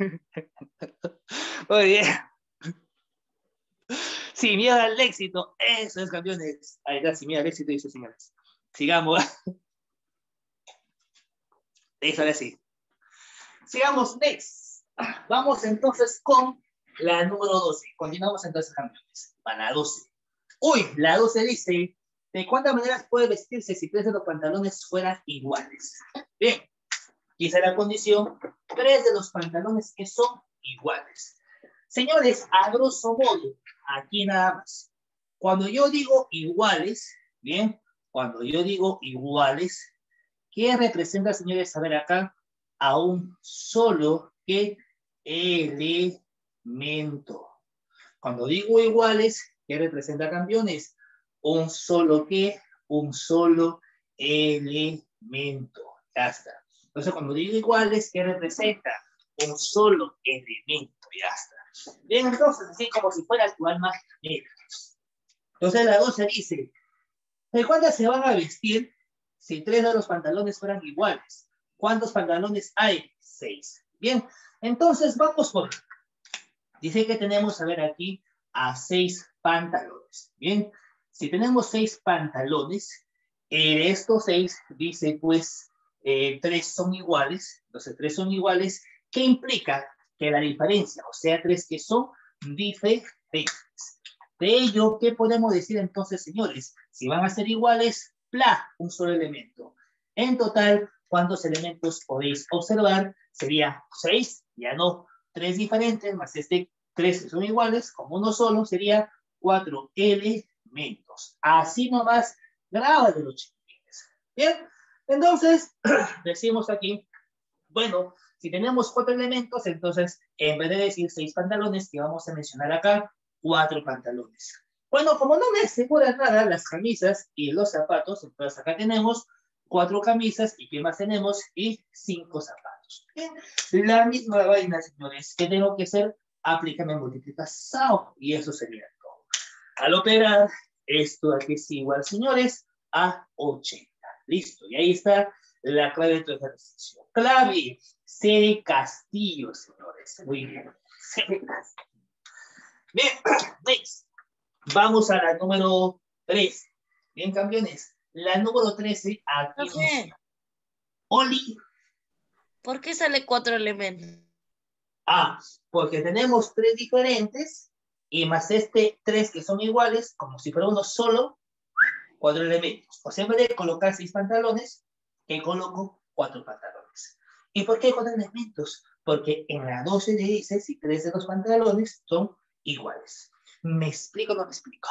Muy bien. Sin miedo al éxito. Eso es, campeones. Ahí está, sin miedo al éxito, dice, señores. Sigamos. Eso ahora sí. Sigamos, next. Vamos entonces con la número 12. Continuamos entonces, campeones. Para la 12. Uy, la 12 dice, ¿de cuántas maneras puede vestirse si tres de los pantalones fueran iguales? Bien, quizá la condición, tres de los pantalones que son iguales. Señores, a grosso modo, aquí nada más. Cuando yo digo iguales, bien, cuando yo digo iguales, ¿qué representa, señores, a ver acá? A un solo ¿qué? Elemento. Cuando digo iguales, ¿qué representa, campeones? Un solo ¿qué? Un solo elemento. Ya está. Entonces, cuando digo iguales, ¿qué representa? Un solo elemento. Ya está. Bien, entonces, así como si fuera actual más. Entonces, la 12 dice, ¿de cuántas se van a vestir si tres de los pantalones fueran iguales? ¿Cuántos pantalones hay? 6. Bien, entonces vamos por... Dice que tenemos, a ver aquí, a 6 pantalones. Bien, si tenemos 6 pantalones, de estos 6, dice pues, 3 son iguales. Entonces, 3 son iguales. ¿Qué implica? Que la diferencia, o sea, 3 que son diferentes. De ello, ¿qué podemos decir entonces, señores? Si van a ser iguales, un solo elemento. En total, ¿cuántos elementos podéis observar? Sería 6, ya no 3 diferentes, más 3 que son iguales, como uno solo, sería 4 elementos. Así nomás, grábate los chiquitines. Bien, entonces, decimos aquí, bueno, si tenemos 4 elementos, entonces, en vez de decir 6 pantalones, que vamos a mencionar acá, 4 pantalones. Bueno, como no me aseguran nada las camisas y los zapatos, entonces acá tenemos 4 camisas y ¿qué más tenemos? Y 5 zapatos. Bien, la misma vaina, señores, que tengo que hacer, aplícame multiplicación y eso sería todo. Al operar, esto aquí es igual, señores, a 80. Listo, y ahí está la clave de tu ejercicio. Clave, C de Castillo, señores. Muy bien, C de Castillo. Bien, next. Vamos a la número 13. Bien, campeones. La número 13, aquí Profe, Oli. ¿por qué sale 4 elementos? Porque tenemos 3 diferentes y más 3 que son iguales, como si fuera uno solo, 4 elementos. O sea, en vez de colocar 6 pantalones, que coloco 4 pantalones. ¿Y por qué 4 elementos? Porque en la 12 le dice si 3 de los pantalones son iguales. ¿Me explico o no me explico?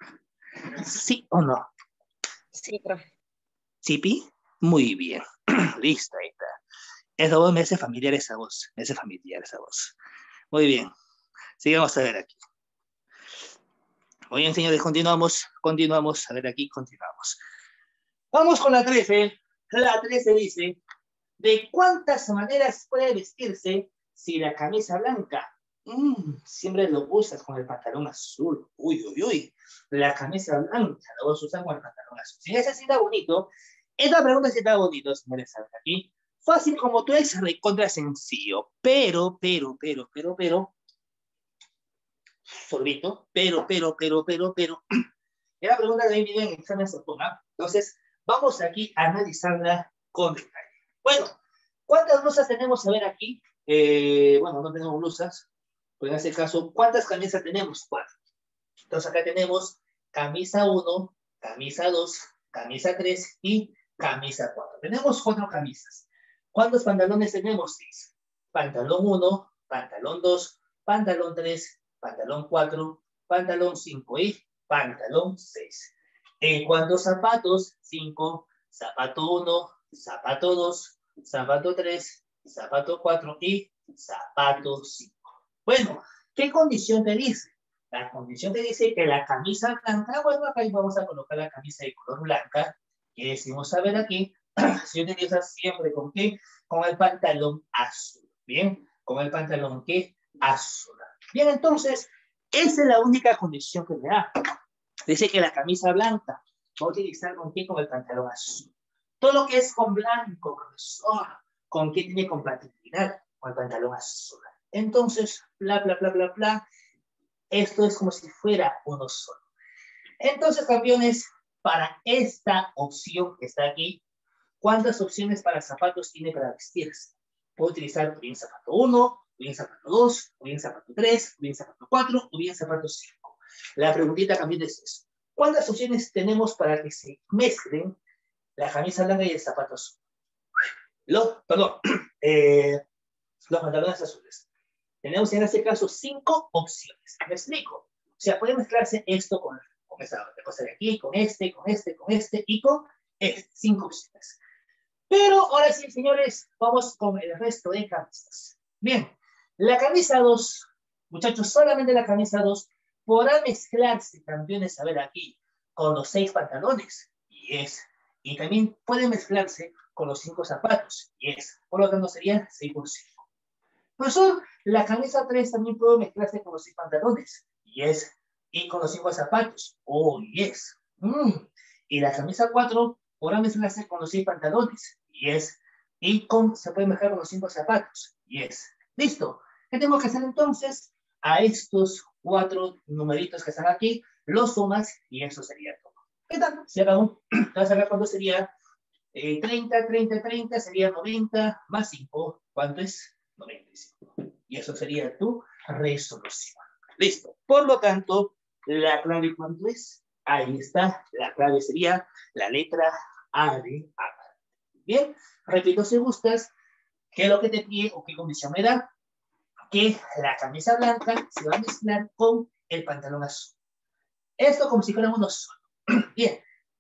¿Sí o no? Sí, profe. ¿Sí, Pi? Muy bien. Listo, ahí está. Esa voz me hace familiar esa voz. Me hace familiar esa voz. Muy bien. Sigamos a ver aquí. Muy bien, señores, continuamos. A ver aquí, continuamos. Vamos con la 13. La 13 dice, ¿de cuántas maneras puede vestirse si la camisa blanca? Siempre lo usas con el pantalón azul. Uy, uy, uy. La camisa blanca la vas a usar con el pantalón azul. Si esa sí está bonito, esta pregunta sí está bonito, señores, aquí. Fácil como tú es, recontra sencillo. Pero, sorbito, pero. Es la pregunta que viene en el examen se ponga. Entonces, vamos aquí a analizarla con detalle. Bueno, ¿cuántas blusas tenemos a ver aquí? Bueno, no tenemos blusas. Pues en este caso, ¿cuántas camisas tenemos? 4. Entonces acá tenemos camisa 1, camisa 2, camisa 3 y camisa 4. Tenemos 4 camisas. ¿Cuántos pantalones tenemos? 6. Pantalón 1, pantalón 2, pantalón 3, pantalón 4, pantalón 5 y pantalón 6. En cuanto a zapatos, 5, zapato 1, zapato 2, zapato 3, zapato 4 y zapato 5. Bueno, ¿qué condición te dice? La condición te dice que la camisa blanca, bueno, acá vamos a colocar la camisa de color blanca, que decimos a ver aquí, si utilizas siempre con qué, con el pantalón azul. Bien, con el pantalón que azul. Bien, entonces, esa es la única condición que me da. Dice que la camisa blanca va a utilizar con qué, con el pantalón azul. Todo lo que es con blanco, profesor, ¿con qué tiene compatibilidad? Con el pantalón azul. Entonces, bla, bla, bla, bla, bla. Esto es como si fuera uno solo. Entonces, campeones, para esta opción que está aquí, ¿cuántas opciones para zapatos tiene para vestirse? Puedo utilizar bien zapato 1, o bien zapato 2, o bien zapato 3, o bien zapato 4, o bien zapato 5. La preguntita también es eso. ¿Cuántas opciones tenemos para que se mezclen la camisa blanca y el zapato azul? Perdón, los pantalones azules. Tenemos en este caso 5 opciones. ¿Me explico? O sea, puede mezclarse esto con esta cosa de aquí, con este y con este. 5 opciones. Pero ahora sí, señores, vamos con el resto de camisas. Bien, la camisa 2, muchachos, solamente la camisa 2 podrá mezclarse, campeones, a ver aquí, con los 6 pantalones. Y también puede mezclarse con los 5 zapatos. Por lo tanto, serían 6 por 5. Profesor, la camisa 3 también puede mezclarse con los 6 pantalones. Y con los 5 zapatos. Oh, yes. Y la camisa 4 podrá mezclarse con los 6 pantalones. Se puede mezclar con los 5 zapatos. Listo. ¿Qué tengo que hacer entonces? A estos 4 numeritos que están aquí, los sumas y eso sería todo. ¿Qué tal? Si haga vas a ver cuánto sería 30, 30, 30, sería 90 más 5. ¿Cuánto es? 95. Y eso sería tu resolución. Listo. Por lo tanto, la clave, ¿cuánto es? Ahí está. La clave sería la letra A de A. Bien. Repito, si gustas, ¿qué es lo que te pide o qué condición me da? Que la camisa blanca se va a mezclar con el pantalón azul. Esto como si fuera uno solo. Bien.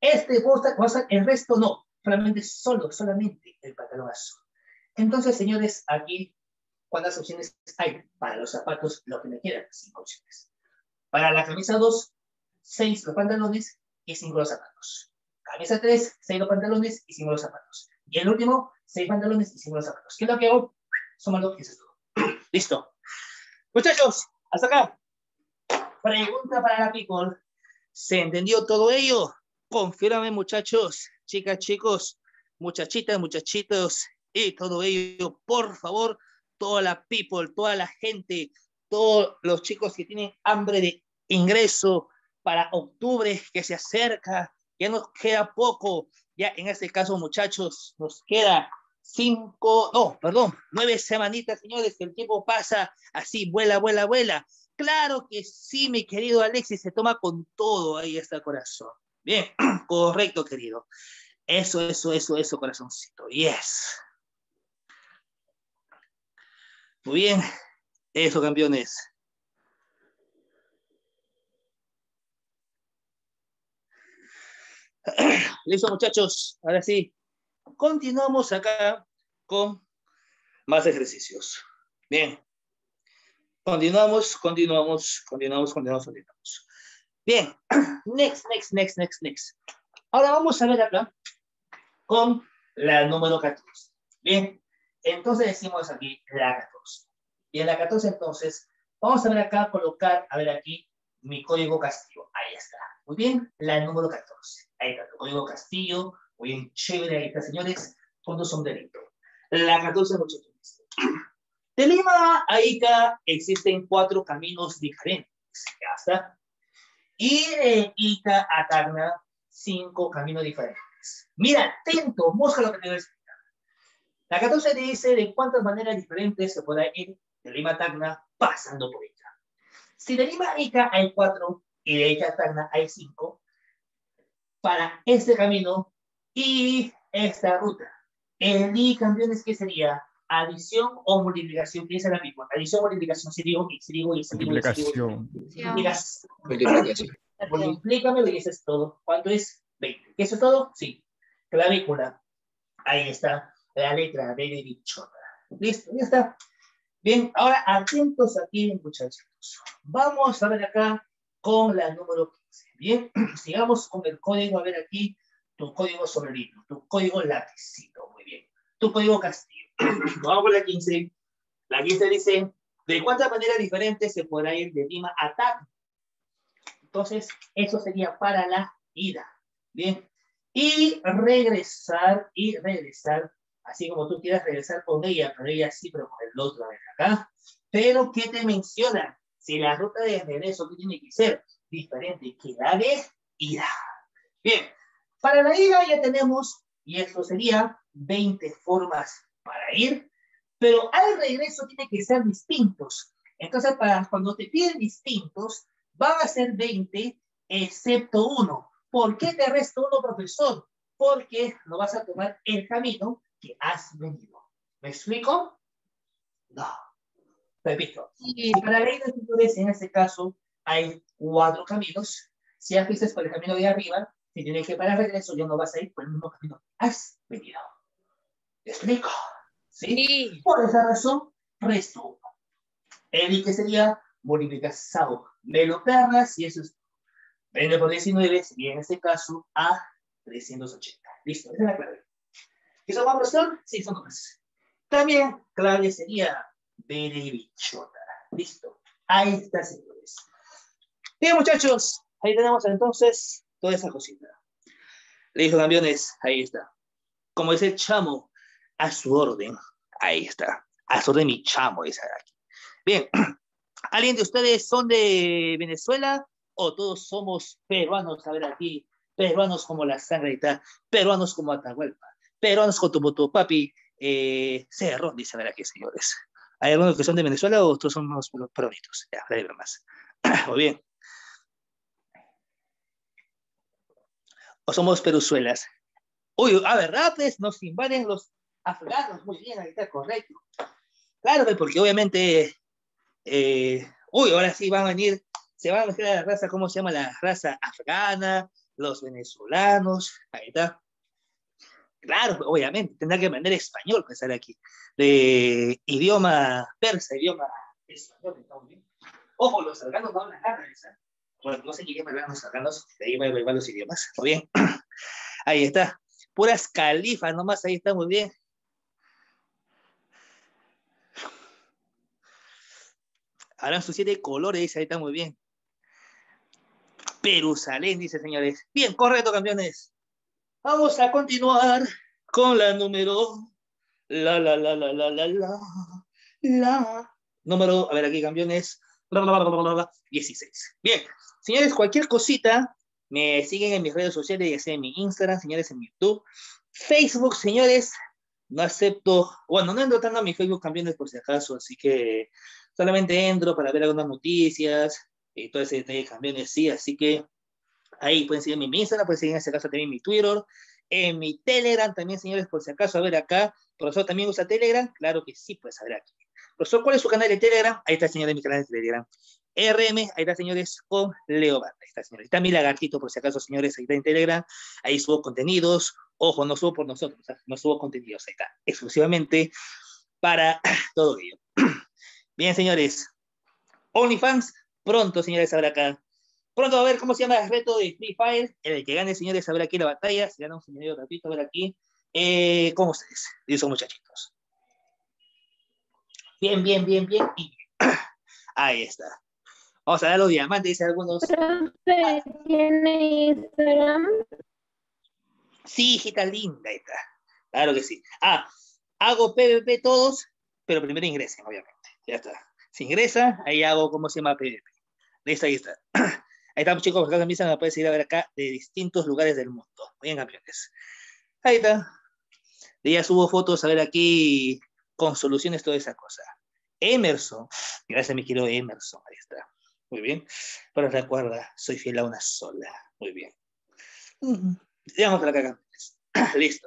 El resto no. Solamente el pantalón azul. Entonces, señores, aquí, ¿cuántas opciones hay? Para los zapatos, lo que me quedan, 5 opciones. Para la camisa 2, 6 los pantalones y 5 los zapatos. Camisa 3, 6 los pantalones y 5 los zapatos. Y el último, 6 pantalones y 5 los zapatos. ¿Qué es lo que hago? Súmalo y eso es todo. Listo. Muchachos, hasta acá. Pregunta para la people. ¿Se entendió todo ello? Confírame, muchachos, chicas, chicos, muchachitas, muchachitos y todo ello, por favor, toda la people, toda la gente, todos los chicos que tienen hambre de ingreso para octubre que se acerca, ya nos queda poco, ya en este caso, muchachos, nos queda 9 semanitas, señores, que el tiempo pasa así, vuela, vuela, vuela. Claro que sí, mi querido Alexis, se toma con todo, ahí está el corazón. Bien, correcto, querido. Eso, corazoncito. Yes. Muy bien, eso, campeones. Listo, muchachos. Ahora sí, continuamos acá con más ejercicios. Bien. Continuamos. Bien, next. Ahora vamos a ver acá con la número 14. Bien, entonces decimos aquí la 14. Y en la 14 entonces, vamos a ver acá, colocar, a ver aquí, mi código castillo. Ahí está. Muy bien, la número 14. Ahí está, el código castillo. Muy bien, chévere, ahí está, señores, con tu sombrerito. La 14, muchachos. De Lima a Ica existen 4 caminos diferentes. Ya está. Y de Ica a Tacna, 5 caminos diferentes. Mira, atento, busca lo que te voy a explicar. La 14 dice de cuántas maneras diferentes se puede ir de Lima a Tacna pasando por Ica. Si de Lima a Ica hay 4 y de Ica a Tacna hay 5, para este camino y esta ruta, el I, campeones, ¿qué sería? ¿Adición o multiplicación? ¿Qué es la misma? Adición o multiplicación. Si digo. Multiplicación. Multiplícamelo y eso es todo. ¿Cuánto es? 20. ¿Eso es todo? Sí. Clavícula. Ahí está. La letra B de bichota. Listo, ya está. Bien, ahora atentos aquí, muchachos. Vamos a ver acá con la número 15. Bien, sigamos con el código. A ver aquí, tu código sobre libro, tu código lápizito. Muy bien. Tu código castillo. Vamos con la 15. La 15 dice, ¿de cuántas maneras diferentes se podrá ir de Lima a Tacna? Entonces, eso sería para la ida. Bien. Y regresar, así como tú quieras regresar con ella, pero ella sí, pero con el otro de acá. Pero, ¿qué te menciona? Si la ruta de regreso tiene que ser diferente que la de ida. Bien, para la ida ya tenemos, y esto sería 20 formas para ir, pero al regreso tiene que ser distintos. Entonces, para cuando te piden distintos, van a ser 20, excepto uno. ¿Por qué te resta uno, profesor? Porque no vas a tomar el camino que has venido. ¿Me explico? No. Repito. Si para la ida, señores, en este caso, hay 4 caminos. Si ya fuiste por el camino de arriba, si tienes que para el regreso, ya no vas a ir por el mismo camino que has venido. ¿Me explico? ¿Sí? Sí. Por esa razón, resto 1. El que sería bonificado. Me lo perras y eso es 20 por 19 sería en este caso a 380. Listo, esa es la clave. ¿Y son más, profesor? Sí, son más. También clave sería berebichota. Listo. Ahí está, señores. Bien, muchachos. Ahí tenemos entonces toda esa cosita. Listo, campeones. Ahí está. Como dice el chamo, a su orden. Ahí está. A su orden mi chamo, dice aquí. Bien. ¿Alguien de ustedes son de Venezuela o todos somos peruanos? A ver aquí, peruanos como la sangre y tal, peruanos como Atahualpa, peruanos como tu papi Cerro, dice a ver aquí, señores. ¿Hay algunos que son de Venezuela o todos somos peruanitos? Ya, para ver más. Muy bien. ¿O somos peruzuelas? Uy, a ver, pues nos invaden los afganos. Muy bien, ahí está, correcto. Claro, porque obviamente ahora sí van a venir, se van a meter a la raza, ¿cómo se llama? La raza afgana, los venezolanos, ahí está. Claro, obviamente, tendrá que aprender español para estar aquí. De idioma persa, idioma español, está muy bien. Ojo, los afganos no hablan nada, ¿sabes? Bueno, no sé qué idioma hablan los afganos, de ahí van los idiomas, muy bien. Ahí está. Puras califas nomás, ahí está muy bien. Harán sus 7 colores, dice, ahí está muy bien. Perusalén, dice, señores. Bien, correcto, campeones. Vamos a continuar con la número. La. Número, a ver aquí, campeones. 16. Bien, señores, cualquier cosita, me siguen en mis redes sociales, ya sea en mi Instagram, señores, en mi YouTube. Facebook, señores, no acepto, bueno, no entro tanto a mi Facebook, campeones, por si acaso, así que solamente entro para ver algunas noticias y todo ese detalle, campeones, sí, así que ahí pueden seguirme en mi Instagram, pueden seguir en este caso también mi Twitter, en mi Telegram también, señores, por si acaso, a ver acá, profesor también usa Telegram, claro que sí, pues a ver aquí. Profesor, ¿cuál es su canal de Telegram? Ahí está, señores, mi canal de Telegram. RM, ahí está, señores, con Leo Banda. Ahí está, señores. Está mi lagartito, por si acaso, señores, ahí está en Telegram. Ahí subo contenidos. Ojo, no subo por nosotros, no subo contenidos, ahí está, exclusivamente para todo ello. Bien, señores. OnlyFans, pronto, señores, habrá acá. Pronto a ver cómo se llama el reto de Free Fire. El que gane, señores, a ver aquí la batalla. Si ganamos un medio ratito, a ver aquí. ¿Cómo ustedes? Y son muchachitos. Bien, bien, bien, bien. Y bien. Ahí está. Vamos a dar los diamantes, dice algunos. ¿Profe tiene Instagram? Sí, hijita linda, ahí está. Claro que sí. Hago PvP todos, pero primero ingresen, obviamente. Ya está. Si ingresa, ahí hago, ¿cómo se llama? PvP. Listo, ahí está. Ahí estamos, chicos, acá también se me puede seguir a ver acá de distintos lugares del mundo. Muy bien, campeones. Ahí está. Ya subo fotos a ver aquí con soluciones, toda esa cosa. Emerson. Gracias, mi querido Emerson. Ahí está. Muy bien. Pero recuerda, soy fiel a una sola. Muy bien. Digamos para acá, campeones. Listo.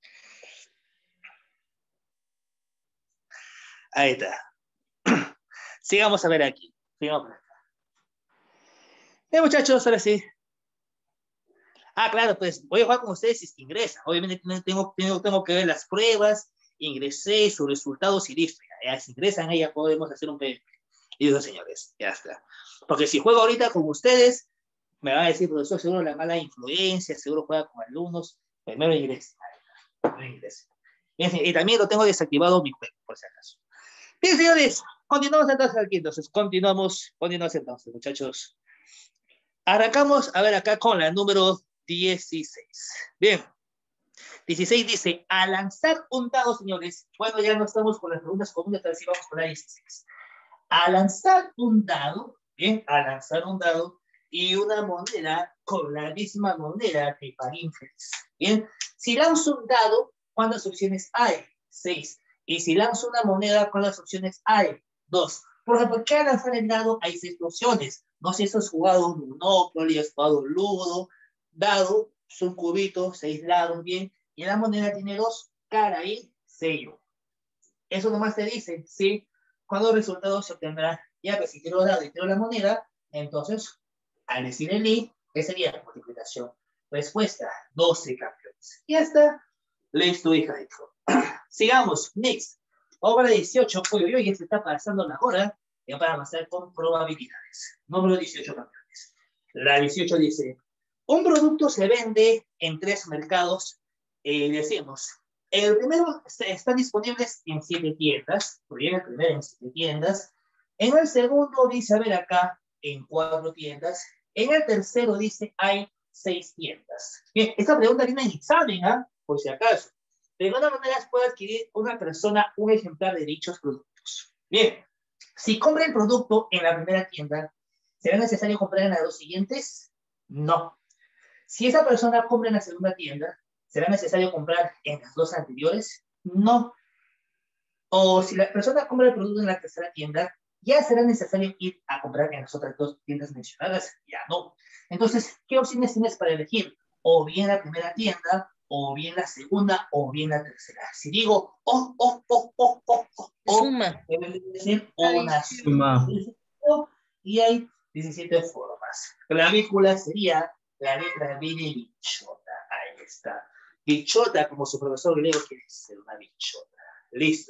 Ahí está. Sigamos a ver aquí. Sigamos por acá. Muchachos, ahora sí. Claro, pues voy a jugar con ustedes si ingresan. Obviamente tengo que ver las pruebas, ingresé, sus resultados y listo. Ya, si ingresan, ahí ya podemos hacer un PvP. Y digo, señores, ya está. Porque si juego ahorita con ustedes, me va a decir, profesor, seguro la mala influencia, seguro juega con alumnos. Primero ingresen. Y también lo tengo desactivado mi juego, por si acaso. Bien, señores, continuamos entonces aquí. Entonces, continuamos entonces, muchachos. Arrancamos, a ver, acá con la número 16. Bien. 16 dice, a lanzar un dado, señores. Bueno, ya no estamos con las preguntas comunes, pero sí vamos con la 16. A lanzar un dado, bien, a lanzar un dado y una moneda con la misma moneda que para infeliz. Bien, si lanzo un dado, ¿cuántas opciones hay? 6. Y si lanzo una moneda, ¿cuántas opciones hay? 2. Por ejemplo, ¿qué al lanzar el dado? Hay 6 opciones. No sé si has jugado Monopoly, has jugado Ludo, dado, es un cubito, 6 lados, bien, y la moneda tiene 2, cara y sello. Eso nomás te dice, ¿sí? Cuando el resultado se obtendrá, ya que si tiro dado y tiro la moneda, entonces, al decir el I, ¿qué sería? Multiplicación. Respuesta, 12 campeones. Ya está. Listo, hija, hijo. Sigamos, next. Obra 18, ya se está pasando la hora, ya para avanzar con probabilidades. Número 18, campeones. La 18 dice, un producto se vende en 3 mercados, decimos, el primero está disponible en 7 tiendas, bien, el primero en 7 tiendas, en el segundo dice, a ver acá, en 4 tiendas, en el tercero dice, hay 6 tiendas. Bien, esta pregunta viene en examen, ¿ah? Por si acaso. De alguna manera puede adquirir una persona un ejemplar de dichos productos. Bien, si compra el producto en la primera tienda, ¿será necesario comprar en las 2 siguientes? No. Si esa persona compra en la segunda tienda, ¿será necesario comprar en las 2 anteriores? No. O si la persona compra el producto en la tercera tienda, ¿ya será necesario ir a comprar en las otras 2 tiendas mencionadas? Ya no. Entonces, ¿qué opciones tienes para elegir? O bien la primera tienda, o bien la segunda, o bien la tercera. Si digo, Suma. debe decir una Suma. y hay 17 formas. Clavícula sería la letra B de bichota. Ahí está. Bichota, como su profesor Leo quiere ser una bichota. Listo.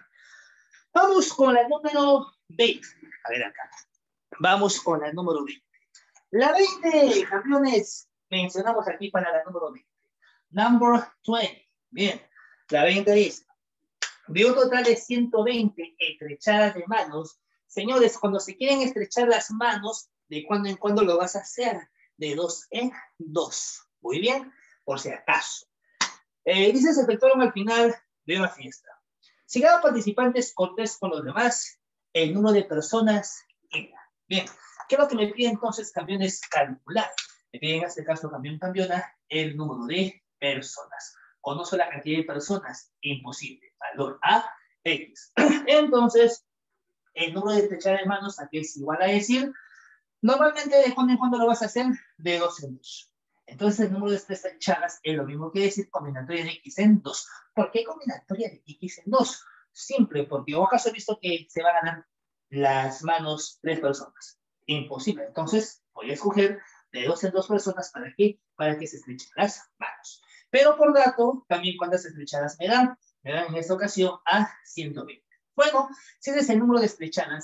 Vamos con la número 20. A ver acá. Vamos con la número 20. La 20, campeones, mencionamos aquí para la número 20. Number 20. Bien. La 20 dice, de un total de 120 estrechadas de manos, señores, cuando se quieren estrechar las manos, ¿de cuando en cuando lo vas a hacer? De 2 en 2. Muy bien, por si acaso. Dice, se efectuaron al final de una fiesta. Si cada participante es cortés con los demás, el número de personas era. Bien, ¿qué es lo que me pide entonces, campeones? Calcular. Me piden en este caso, campeona, el número de personas. Conozco la cantidad de personas, imposible. Valor A, X. Entonces, el número de estrechadas de manos aquí es igual a decir, normalmente de cuando en cuando lo vas a hacer de 2 en 2. Entonces el número de estrechadas es lo mismo que decir combinatoria de X en 2. ¿Por qué combinatoria de X en 2? Simple, porque en acaso he visto que se van a ganar las manos 3 personas. Imposible. Entonces voy a escoger de 2 en 2 personas. ¿Para qué? Para que se estrechen las manos. Pero por dato, también cuántas estrechadas me dan. Me dan en esta ocasión a 120. Bueno, si ese es el número de estrechadas,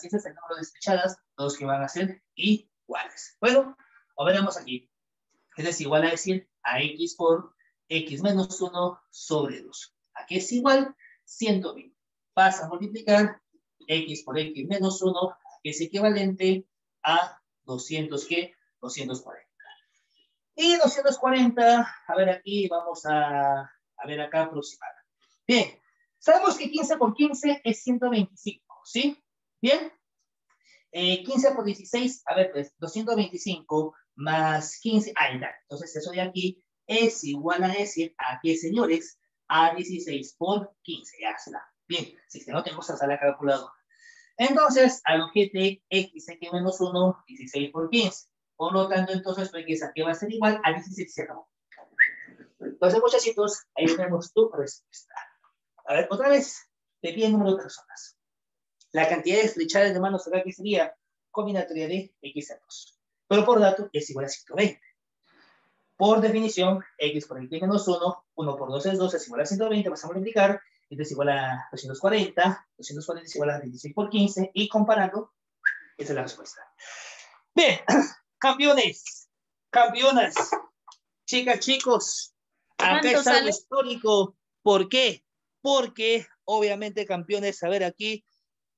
los que van a ser iguales. Bueno, o veremos aquí. Es igual a decir a X por X menos 1 sobre 2. Aquí es igual 120. Pasa a multiplicar X por X menos 1, que es equivalente a 200, ¿qué? 240. Y 240, a ver aquí, vamos a ver acá aproximada. Bien, sabemos que 15 por 15 es 125, ¿sí? Bien. 15 por 16, a ver, pues 225 más 15, ahí está. Entonces eso de aquí es igual a decir, ¿a qué, señores? A 16 por 15, ya está. Bien, si no tengo que usar la calculadora. Entonces, al objeto X menos 1, 16 por 15. Por lo tanto, entonces, X aquí va a ser igual a 16, se acabó. Entonces, muchachitos, ahí tenemos tu respuesta. A ver, otra vez, te pide el número de personas. La cantidad de estrechadas de manos acá que sería combinatoria de X a 2. Pero por dato es igual a 120. Por definición, X por X menos 1, 1 por 2 es 2, es igual a 120, vas a multiplicar, entonces es igual a 240, 240 es igual a 26 por 15, y comparando, esa es la respuesta. Bien, campeones, campeonas, chicas, chicos, acá está algo histórico. ¿Por qué? Porque, obviamente, campeones, a ver aquí,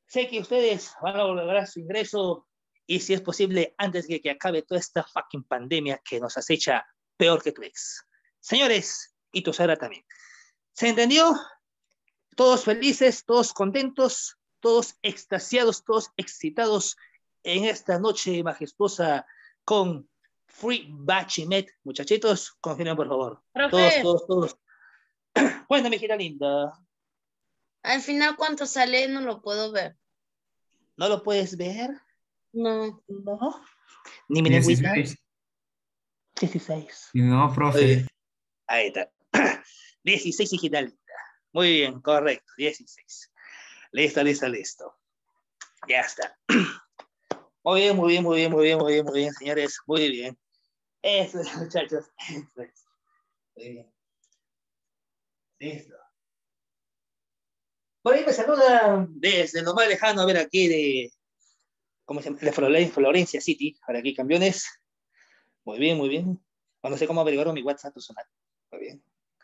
Sé que ustedes van a lograr su ingreso y si es posible antes de que acabe toda esta fucking pandemia que nos acecha peor que tu ex. Señores, y tu suegra también. ¿Se entendió? Todos felices, todos contentos, todos extasiados, todos excitados en esta noche majestuosa con Free Bachimet. Muchachitos, confirmen por favor. Profe, Todos. Cuéntame, hijita linda. al final cuánto sale no lo puedo ver. ¿No lo puedes ver? No. No. Ni mi lengüita. 16. 16. No, Muy profe. bien. Ahí está. 16, hijita linda. Muy bien, correcto. 16. Listo. Ya está. Muy bien, señores. Muy bien. Eso es, muchachos. Eso es. Muy bien. Listo. Por ahí me saluda desde lo más lejano, a ver aquí de, ¿cómo se llama? De Florencia City, para aquí, campeones. Muy bien. No sé cómo averiguaron mi WhatsApp personal. Muy bien.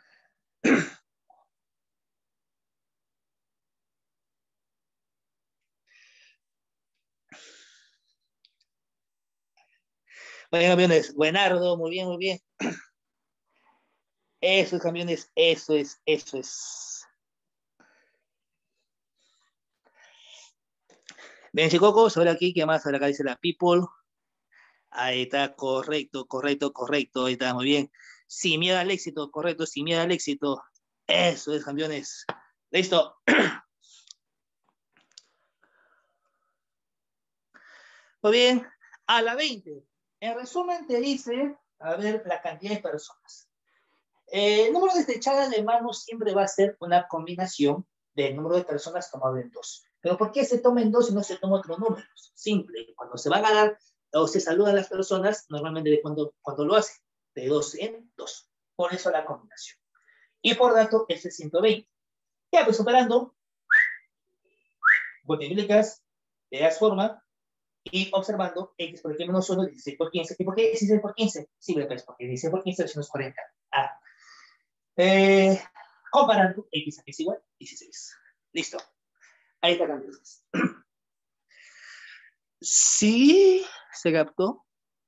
Muy bien, campeones. Buenardo, muy bien. Eso es, campeones. Eso es. Bien, chicos, ahora aquí, ¿qué más? Ahora acá dice la people. Ahí está, correcto. Ahí está, muy bien. Sin miedo al éxito, correcto, sin miedo al éxito. Eso es, campeones. Listo. Muy bien. A la 20. En resumen, te dice, a ver, la cantidad de personas. El número de estrechada de manos siempre va a ser una combinación del número de personas tomado en dos. Pero ¿por qué se toma en dos y no se toma otro número? Simple. Cuando se van a dar o se saludan las personas, normalmente de cuando lo hacen, de dos en dos. Por eso la combinación. Y por tanto, es el 120. Ya, pues superando, multiplicas, le das forma, y observando x por x menos 1, 16 por 15. ¿Y por qué 16 por 15? Simple, pues, porque 16 por 15 es 40. Ah. Comparando x a x igual 16. Listo. Ahí está, campeones. Sí, se captó.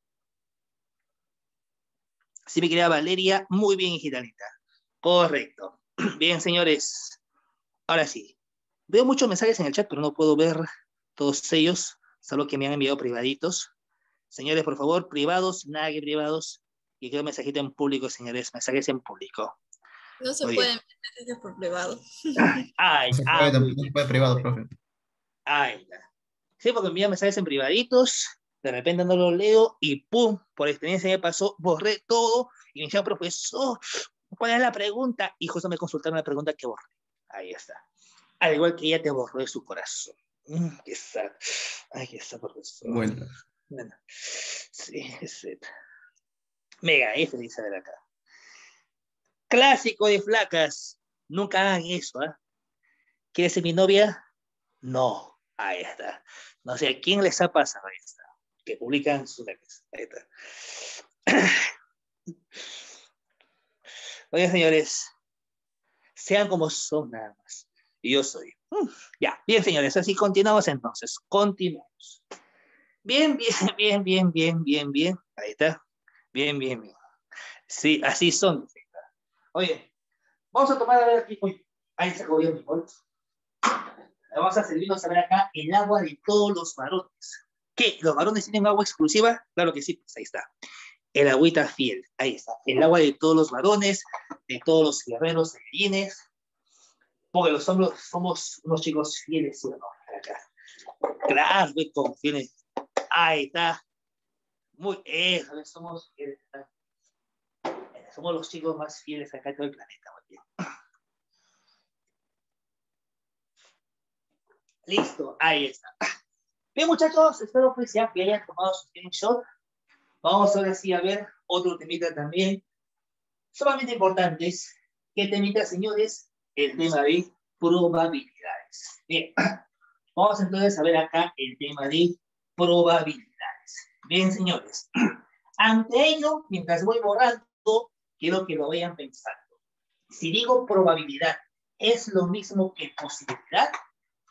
Sí, mi querida Valeria, muy bien, Gitanita. Correcto. Bien, señores. Ahora sí. Veo muchos mensajes en el chat, pero no puedo ver todos ellos, salvo que me han enviado privaditos. Señores, por favor, privados, nada que privados. Y quiero mensajito en público, señores, mensajes en público. No se Muy pueden ver mensajes por privado. No se puede, Muy no se bien. puede privado, profe. Ay, sí, porque envían mensajes en privaditos, de repente no los leo y ¡pum! Por experiencia me pasó, borré todo y me dijeron, profesor, ¿cuál es la pregunta? Y justo me consultaron la pregunta que borré. Ahí está. Al igual que ella te borró de su corazón. Qué sad. Ay, qué sad, profesor. Bueno. Bueno, sí, qué sad. Mega F, dice de acá. Clásico de flacas. Nunca hagan eso, ¿ah? ¿Quieres ser mi novia? No. Ahí está. No sé a quién les ha pasado. Ahí está. Que publican sus memes. Ahí está. Oye, señores, sean como son nada más. Y yo soy. Ya, bien, señores, así continuamos entonces. Continuamos. Bien. Ahí está. Bien. Sí, así son. Oye, vamos a tomar a ver aquí. Uy, ahí se cogió mi bolso. Vamos a servirnos a ver acá el agua de todos los varones. ¿Qué? ¿Los varones tienen agua exclusiva? Claro que sí, pues ahí está. El agüita fiel, ahí está. El agua de todos los varones, de todos los guerreros de gallines. Porque los hombres somos unos chicos fieles, ¿sí o no? Acá. Claro, con fieles. Ahí está. Muy, somos fieles. Somos los chicos más fieles acá en todo el planeta. Muy bien. Listo, ahí está. Bien, muchachos, espero pues ya que hayan tomado su screenshot. Vamos ahora sí a ver otro temita también. Sumamente importantes. ¿Qué temita, señores? El tema de probabilidades. Bien, vamos entonces a ver acá el tema de probabilidades. Bien, señores. Ante ello, mientras voy borrando, quiero que lo vayan pensando. Si digo probabilidad, ¿es lo mismo que posibilidad?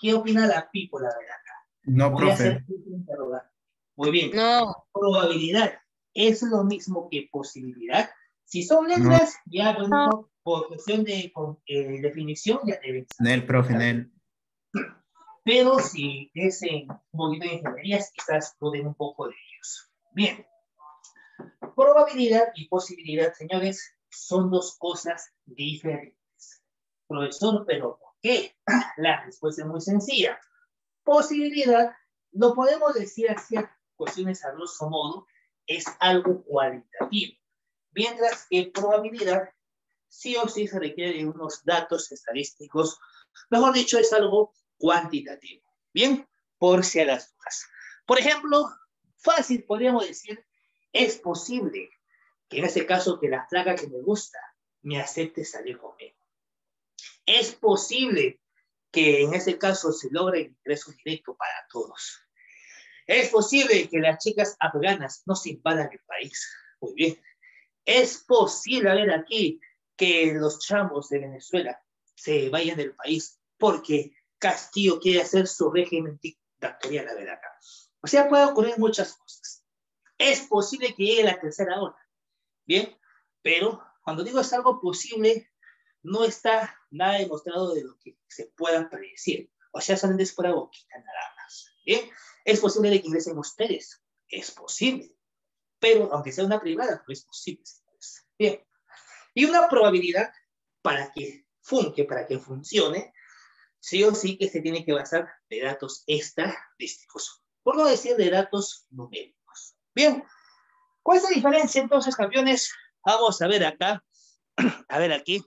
¿Qué opina la people, la verdad? No, Voy a hacer profe. un interrogante. Muy bien. No, Probabilidad es lo mismo que posibilidad. Si son No, letras, ya, bueno, por cuestión de definición, ya deben saber. Nel, profe, Nel. Pero si es en un poquito de ingenierías, quizás duden un poco de ellos. Bien. Probabilidad y posibilidad, señores, son dos cosas diferentes. Profesor, ¿pero por qué? La respuesta es muy sencilla. Posibilidad, lo podemos decir así a cuestiones a grosso modo, es algo cualitativo. Mientras que probabilidad, sí o sí se requiere de unos datos estadísticos, mejor dicho, es algo cuantitativo. Bien, por si a las dudas. Por ejemplo, fácil podríamos decir, es posible que en ese caso que la flaca que me gusta me acepte salir conmigo. Es posible que en ese caso se logre el ingreso directo para todos. Es posible que las chicas afganas no se invadan el país. Muy bien. Es posible, a ver aquí, que los chamos de Venezuela se vayan del país porque Castillo quiere hacer su régimen dictatorial, a ver acá. O sea, puede ocurrir muchas cosas. Es posible que llegue la tercera ola. Bien, pero cuando digo es algo posible, no está nada demostrado de lo que se pueda predecir. O sea, solamente es pura boquita nada más. Bien, es posible de que ingresen ustedes. Es posible. Pero aunque sea una privada, no es posible. Bien. Y una probabilidad para que funcione, sí o sí que se tiene que basar de datos estadísticos. Por no decir de datos numéricos. Bien. ¿Cuál es la diferencia entonces, campeones? Vamos a ver acá. A ver aquí.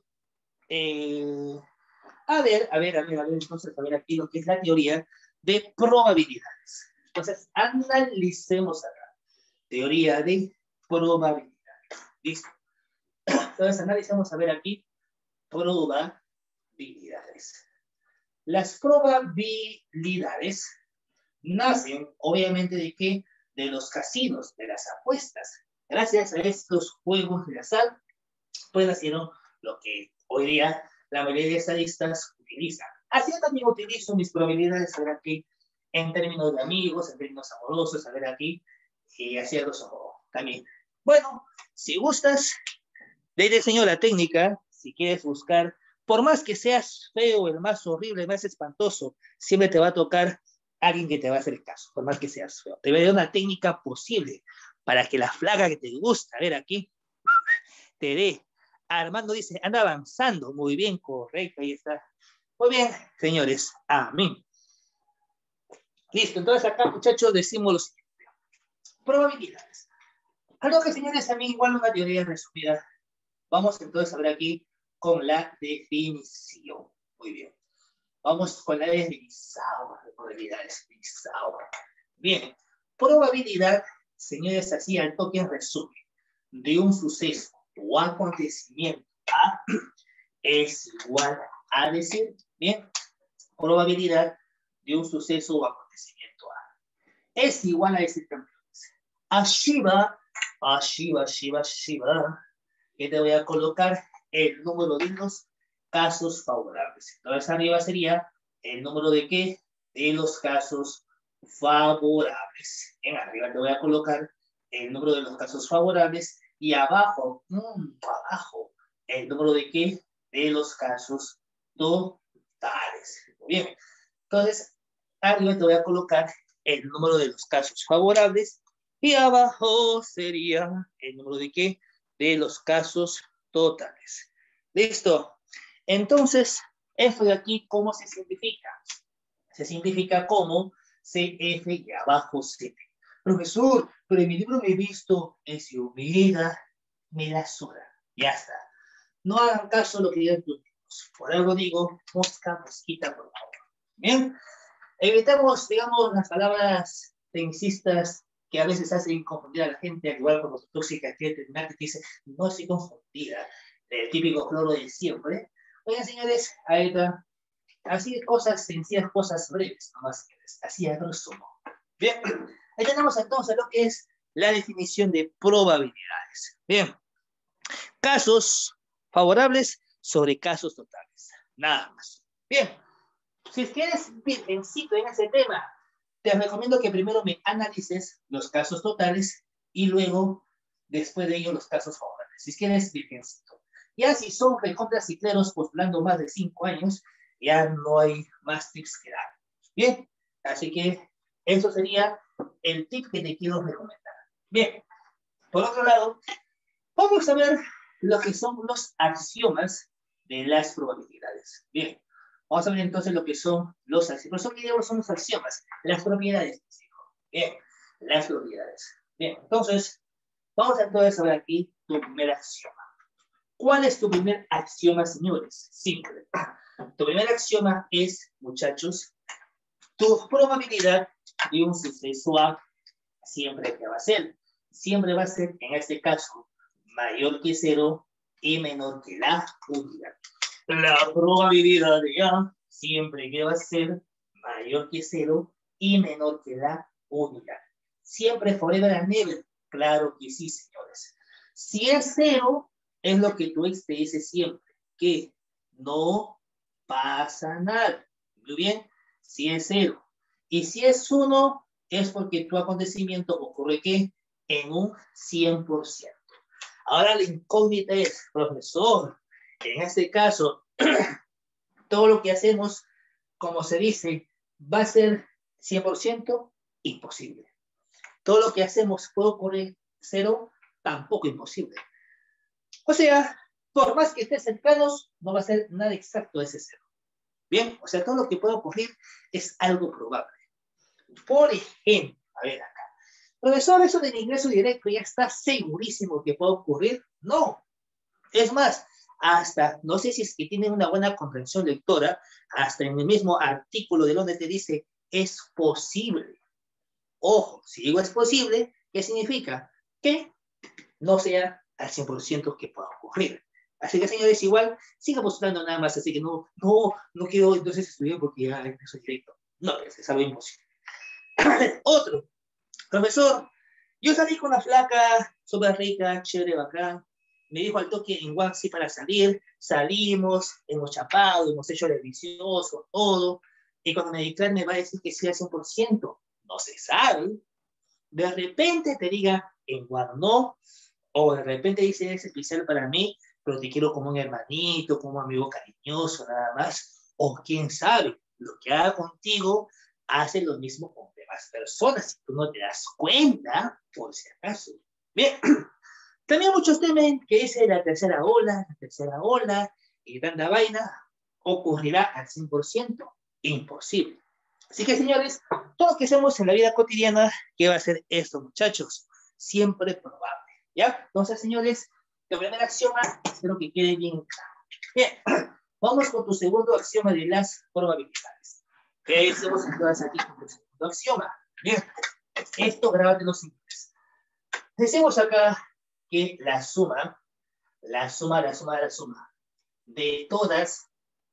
Entonces, a ver aquí lo que es la teoría de probabilidades. Entonces, analicemos acá. Teoría de probabilidades. ¿Listo? Entonces, analicemos a ver aquí probabilidades. Las probabilidades nacen, obviamente, ¿de qué? De los casinos, de las apuestas. Gracias a estos juegos de azar, pues nacieron lo que hoy día la mayoría de estadistas utilizan. Así yo también utilizo mis probabilidades, a ver aquí, en términos de amigos, en términos amorosos, a ver aquí, y así a grosso modo también. Bueno, si gustas, de ahí te enseño la técnica, si quieres buscar, por más que seas feo, el más horrible, el más espantoso, siempre te va a tocar alguien que te va a hacer caso, por más que seas feo. Te voy a dar una técnica posible para que la flaca que te gusta, a ver aquí, te dé. Armando dice, anda avanzando. Muy bien, correcto, ahí está. Muy bien, señores, amén. Listo, entonces acá, muchachos, decimos lo siguiente. Probabilidades. Algo que, señores, a mí igual una teoría resumida. Vamos entonces a ver aquí con la definición. Muy bien. Vamos con la definición de probabilidades. Bien. Probabilidad, señores, así al toque en resumen, de un suceso o acontecimiento A es igual a decir, bien, probabilidad de un suceso o acontecimiento A. Es igual a decir, campeones. Shiva, que te voy a colocar el número de los casos favorables. Entonces arriba sería el número de qué? De los casos favorables. En arriba te voy a colocar el número de los casos favorables y abajo, el número de qué? De los casos totales. Muy bien. Entonces, arriba te voy a colocar el número de los casos favorables y abajo sería el número de qué? De los casos totales. ¿Listo? Entonces, esto de aquí, ¿cómo se simplifica? Se simplifica como CF y abajo CP. Profesor, pero en mi libro me he visto es humida, me da soda. Ya está. No hagan caso a lo que digan tus libros. Por algo digo, mosca, mosquita, por favor. Bien. Evitemos, digamos, las palabras tecnicistas que a veces hacen confundir a la gente, al igual como tóxica que te dice, no estoy confundida. El típico cloro de siempre. Oigan, señores, ahí está. Así cosas sencillas, cosas breves, nomás, así a grosso modo. Bien, ahí tenemos entonces lo que es la definición de probabilidades. Bien, casos favorables sobre casos totales. Nada más. Bien, Si es que eres virgencito en ese tema, te recomiendo que primero me analices los casos totales y luego, después de ello, los casos favorables. Si es que eres virgencito. Ya si son recontracicleros postulando más de 5 años, ya no hay más tips que dar. Bien, así que eso sería el tip que te quiero recomendar. Bien, por otro lado, vamos a ver lo que son los axiomas de las probabilidades. Bien, vamos a ver entonces lo que son los axiomas. Por eso que son los axiomas, las propiedades. Bien, las propiedades. Bien, entonces, vamos entonces a ver aquí tu primer axioma. ¿Cuál es tu primer axioma, señores? Simple. Tu primer axioma es, muchachos, tu probabilidad de un suceso A siempre que va a ser. Siempre va a ser, en este caso, mayor que 0 y menor que la unidad. La probabilidad de A siempre que va a ser mayor que 0 y menor que la unidad. Siempre forever and ever. Claro que sí, señores. Si es 0, es lo que tu ex te dice siempre, que no pasa nada. Muy bien, si es 0. Y si es 1, es porque tu acontecimiento ocurre ¿qué? En un 100%. Ahora la incógnita es, profesor, en este caso, todo lo que hacemos, como se dice, va a ser 100% imposible. Todo lo que hacemos puede ocurrir 0, tampoco imposible. O sea, por más que estés cercanos, no va a ser nada exacto ese 0. Bien, o sea, todo lo que puede ocurrir es algo probable. Por ejemplo, a ver acá. Profesor, eso del ingreso directo ya está segurísimo que puede ocurrir. No. Es más, hasta, no sé si es que tienen una buena comprensión lectora, hasta en el mismo artículo de donde te dice, es posible. Ojo, si digo es posible, ¿qué significa? Que no sea al 100% que pueda ocurrir. Así que, señores, igual, siga postulando nada más, así que no quiero entonces estudiar porque ya ingreso directo. No, es algo imposible. Otro, profesor, yo salí con una flaca, súper rica, chévere, bacán. Me dijo al toque en One sí para salir. Salimos, hemos chapado, hemos hecho el delicioso, todo. Y cuando me declare me va a decir que sí al 100%. No se sabe. De repente te diga en One no. O de repente dice es especial para mí, pero te quiero como un hermanito, como un amigo cariñoso, nada más. O quién sabe, lo que haga contigo hace lo mismo con demás personas. Si tú no te das cuenta, por si acaso. Bien, también muchos temen que dice la tercera ola, y tanta vaina, ocurrirá al 100%, imposible. Así que, señores, todo lo que hacemos en la vida cotidiana, ¿qué va a ser esto, muchachos? Siempre probable. ¿Ya? Entonces, señores, el primer axioma, espero que quede bien claro. Bien, vamos con tu segundo axioma de las probabilidades. ¿Qué hacemos entonces aquí con tu segundo axioma? Bien, esto grábatelo simples. Decimos acá que la suma de todas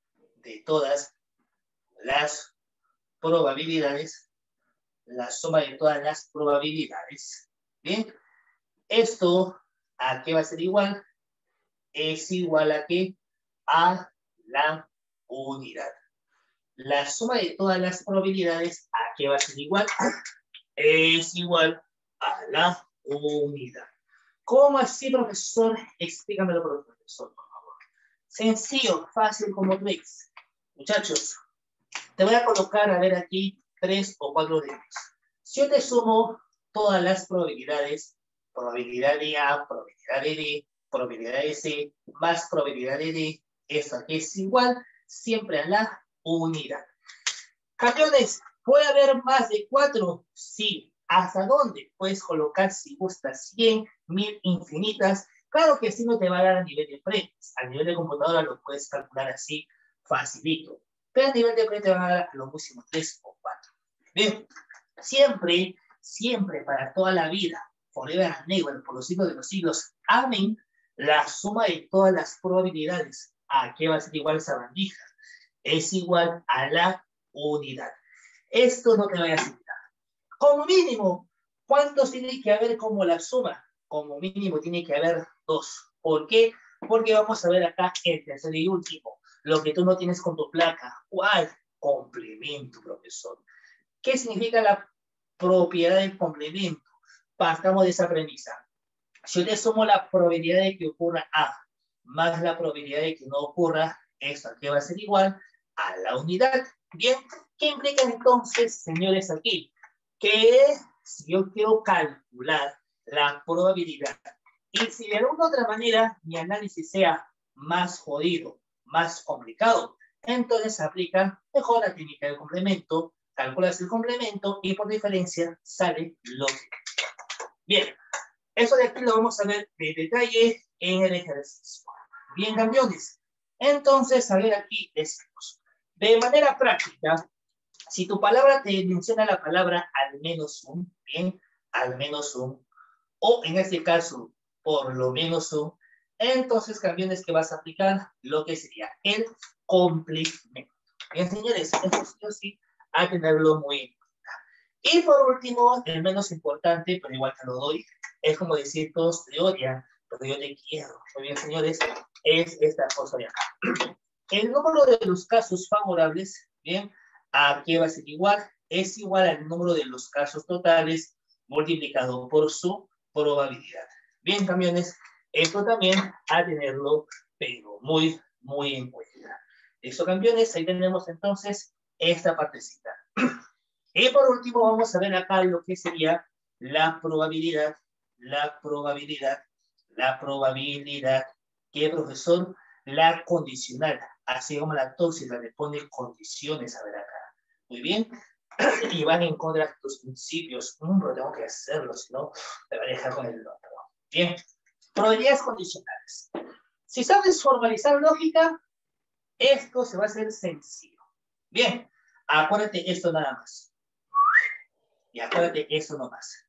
las probabilidades, la suma de todas las probabilidades, ¿bien? Esto, ¿a qué va a ser igual? Es igual a ¿qué? A la unidad. La suma de todas las probabilidades, ¿a qué va a ser igual? Es igual a la unidad. ¿Cómo así, profesor? Explícamelo, profesor, por favor. Sencillo, fácil como tú ves. Muchachos, te voy a colocar, a ver aquí, 3 o 4 de ellos. Si yo te sumo todas las probabilidades, probabilidad de A, probabilidad de B, probabilidad de C, más probabilidad de D, esto aquí es igual siempre a la unidad. Campeones, ¿puede haber más de 4? Sí. ¿Hasta dónde? Puedes colocar, si gustas, 100, 1000, infinitas. Claro que sí no te va a dar a nivel de premios. A nivel de computadora lo puedes calcular así, facilito. Pero a nivel de premios te van a dar a lo máximo 3 o 4. Bien, siempre, para toda la vida, forever and ever, por los siglos de los siglos, amén, la suma de todas las probabilidades. ¿A qué va a ser igual esa bandija? Es igual a la unidad. Esto no te vaya a aceptar. Como mínimo, ¿cuántos tiene que haber como la suma? Como mínimo tiene que haber 2. ¿Por qué? Porque vamos a ver acá el tercer y último. Lo que tú no tienes con tu placa. ¿Cuál? complemento, profesor. ¿Qué significa la propiedad del complemento? Partamos de esa premisa. Si yo sumo la probabilidad de que ocurra A más la probabilidad de que no ocurra, esto aquí va a ser igual a la unidad. Bien, ¿qué implica entonces, señores, aquí? Que si yo quiero calcular la probabilidad y si de alguna otra manera mi análisis sea más jodido, más complicado, entonces se aplica mejor la técnica del complemento, calculas el complemento y por diferencia sale lo que. Bien, eso de aquí lo vamos a ver de detalle en el ejercicio. Bien, campeones. Entonces, a ver aquí decimos. De manera práctica, si tu palabra te menciona la palabra al menos un, bien, al menos un, o en este caso, por lo menos un, entonces, campeones, que vas a aplicar lo que sería el complemento. Bien, señores, eso sí, hay que tenerlo muy en cuenta. Y por último, el menos importante, pero igual te lo doy, es como decir, todos te odian, pero yo te quiero. Muy bien, señores, es esta cosa de acá. El número de los casos favorables, bien, aquí va a ser igual, es igual al número de los casos totales multiplicado por su probabilidad. Bien, campeones, esto también a tenerlo, pero muy, muy en cuenta. Eso, campeones, ahí tenemos entonces esta partecita. Y por último, vamos a ver acá lo que sería la probabilidad, la probabilidad, la probabilidad. ¿Qué, profesor? La condicional. Así como la tóxica le pone condiciones, a ver acá. Muy bien. Y van en contra de tus principios. Pero tengo que hacerlo, si no, me va a dejar con el otro. Bien. Probabilidades condicionales. Si sabes formalizar lógica, esto se va a hacer sencillo. Bien. Acuérdate esto nada más. Y acuérdate eso nomás.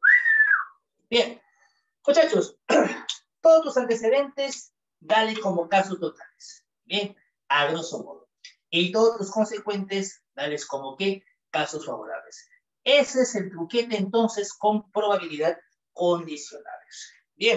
Bien. Muchachos, todos tus antecedentes, dale como casos totales. Bien, a grosso modo. Y todos tus consecuentes, dales como que casos favorables. Ese es el truquete entonces con probabilidad condicionales. Bien.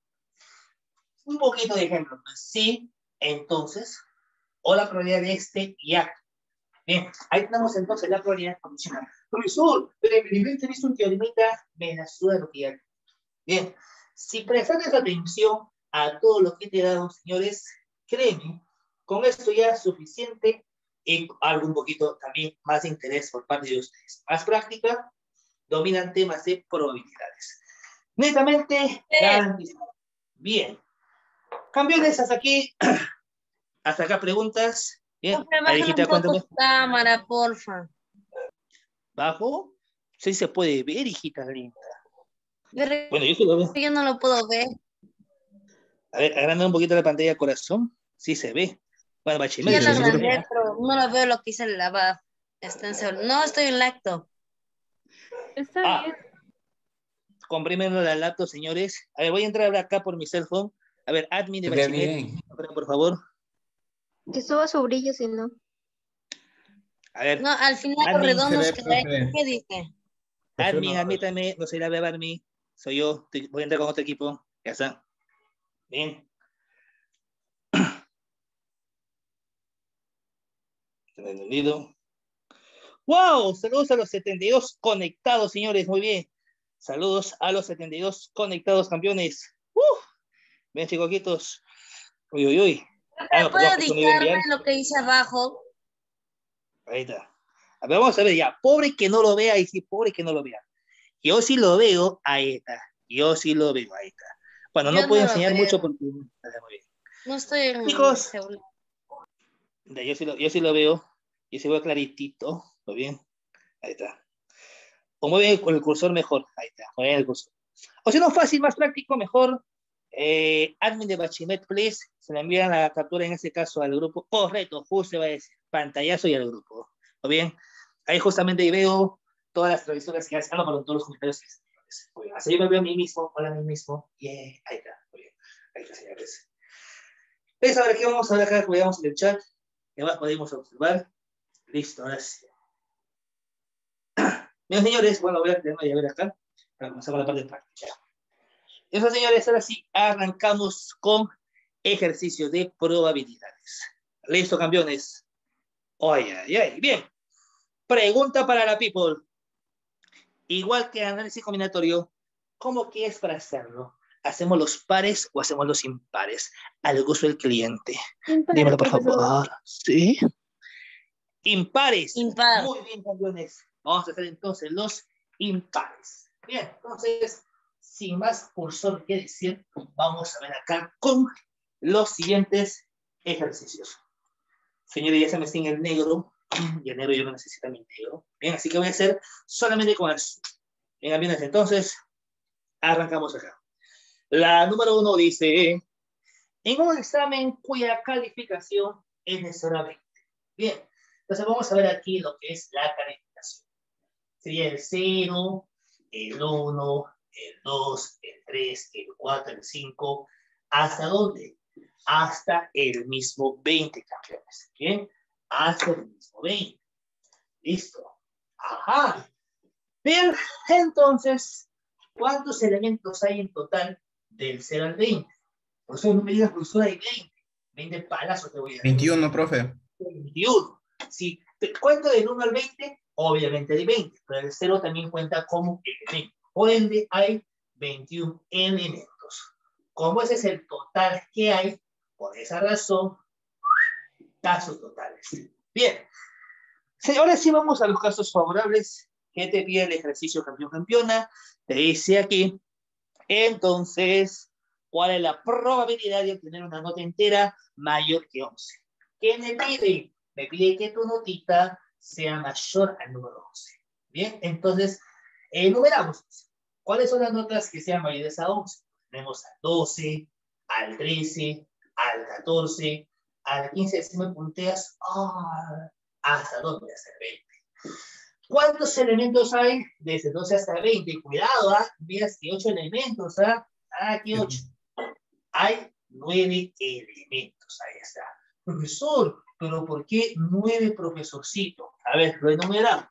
Un poquito de ejemplo. Sí, entonces, o la probabilidad de este y acto. Bien, ahí tenemos entonces la probabilidad condicional. Profesor, pero en el he visto un teoremita, me la suda lo que ya. Bien, si prestas atención a todo lo que te he dado, señores, créeme, con esto ya es suficiente y algo un poquito también más de interés por parte de ustedes. Más práctica, dominan temas de probabilidades. Netamente, garantizado. Bien. Campeones, hasta aquí. Hasta acá preguntas. Bien, Baja un poco cuéntame. tu cámara, porfa. ¿Bajo? Sí se puede ver, hijita linda. Pero Bueno, yo sí lo veo. yo no lo puedo ver. A ver, agranda un poquito la pantalla, corazón. Sí se ve. Bueno, Ya Bachimet, lo Sí, seguro. agrandé, pero no lo veo lo que hice el lavado. No, estoy en lacto. Está Ah, bien. comprímenlo la laptop, señores. A ver, voy a entrar acá por mi cell phone. A ver, admin de Se ve Bachimet, bien. por favor. Que suba su brillo, si no. A ver, No, al final los admin, Se redondos ve, que profe. ¿qué dice? admin, Presiona. admítame, no soy la beba admin. Soy yo, voy a entrar con otro equipo. Ya está. Bien. Entendido. ¡Wow! Saludos a los 72 conectados, señores. Muy bien. Saludos a los 72 conectados, campeones. Bien, chicoquitos. Uy, uy, uy. Ah, no, ¿Puedo perdón, eso no iba a editarme enviar. lo que dice abajo? Ahí está. A ver, vamos a ver ya. Pobre que no lo vea, y sí, pobre que no lo vea. Yo sí lo veo, ahí está. Yo sí lo veo, ahí está. Bueno, Yo no puedo no lo enseñar mucho veo. porque. Está muy bien. No estoy en el Chicos, celular. yo sí lo veo. Yo sí veo claritito. ¿Muy bien? Ahí está. O mueve con el cursor mejor. Ahí está. Mueve el cursor. O si no, fácil, más práctico, mejor. Admin de Bachimet, please. Se le envían la captura en este caso al grupo. Correcto, justo va a decir. Pantallazo y al grupo. ¿Muy bien? Ahí justamente veo todas las traducciones que hacen. Con todos los comentarios que hacen. Muy bien. Así yo me veo a mí mismo. Hola a mí mismo. Yeah. Ahí está. Muy bien. Ahí está, señores. Entonces, ahora aquí vamos a ver acá, veamos en el chat. Que más podemos observar. Listo, ahora sí. Bien, señores, bueno, voy a ver acá para comenzar con la parte práctica. Eso, señores, ahora sí arrancamos con ejercicio de probabilidades. Listo, campeones. Oye, ay, ay. Bien. Pregunta para la people. Igual que análisis combinatorio, ¿cómo quieres para hacerlo? ¿Hacemos los pares o hacemos los impares? Al gusto del cliente. Impar, Dímelo, por profesor. favor. ¿Sí? Impares. Impar. Muy bien, campeones. Vamos a hacer entonces los impares. Bien, entonces, sin más cursor que decir, vamos a ver acá con los siguientes ejercicios. Señores, ya se me está en el negro. Y el negro yo no necesito mi negro. Bien, así que voy a hacer solamente con eso. Bien, bien, entonces, arrancamos acá. La número 1 dice, en un examen cuya calificación es de 0 a 20. Bien, entonces vamos a ver aquí lo que es la calificación. Sería el 0, el 1, el 2, el 3, el 4, el 5. ¿Hasta dónde? Hasta el mismo 20, campeones. Bien, hasta el mismo 20. Listo. Ajá. Bien, entonces, ¿cuántos elementos hay en total del 0 al 20? Por eso no me digas, profesor, hay 20. 20 palazos te voy a dar. 21, profe. 21. Si te cuento del 1 al 20, obviamente hay 20, pero el 0 también cuenta como elemento. Por ende, hay 21 elementos. Como ese es el total que hay, por esa razón, casos totales. Bien. Ahora sí vamos a los casos favorables. ¿Qué te pide el ejercicio campeón-campeona? Te dice aquí, entonces, ¿cuál es la probabilidad de obtener una nota entera mayor que 11? ¿Qué me pide? Me pide que tu notita sea mayor al número 11. Bien, entonces, enumeramos. ¿Cuáles son las notas que sean mayores a 11? Tenemos al 12, al 13, al 14, al 15, si me punteas, hasta 2 voy a hacer 20. ¿Cuántos elementos hay? Desde 12 hasta 20. Cuidado, miras que 8 elementos, aquí 8. Hay 9 elementos, ahí está. Profesor, ¿pero por qué 9, profesorcito? A ver, lo enumeramos.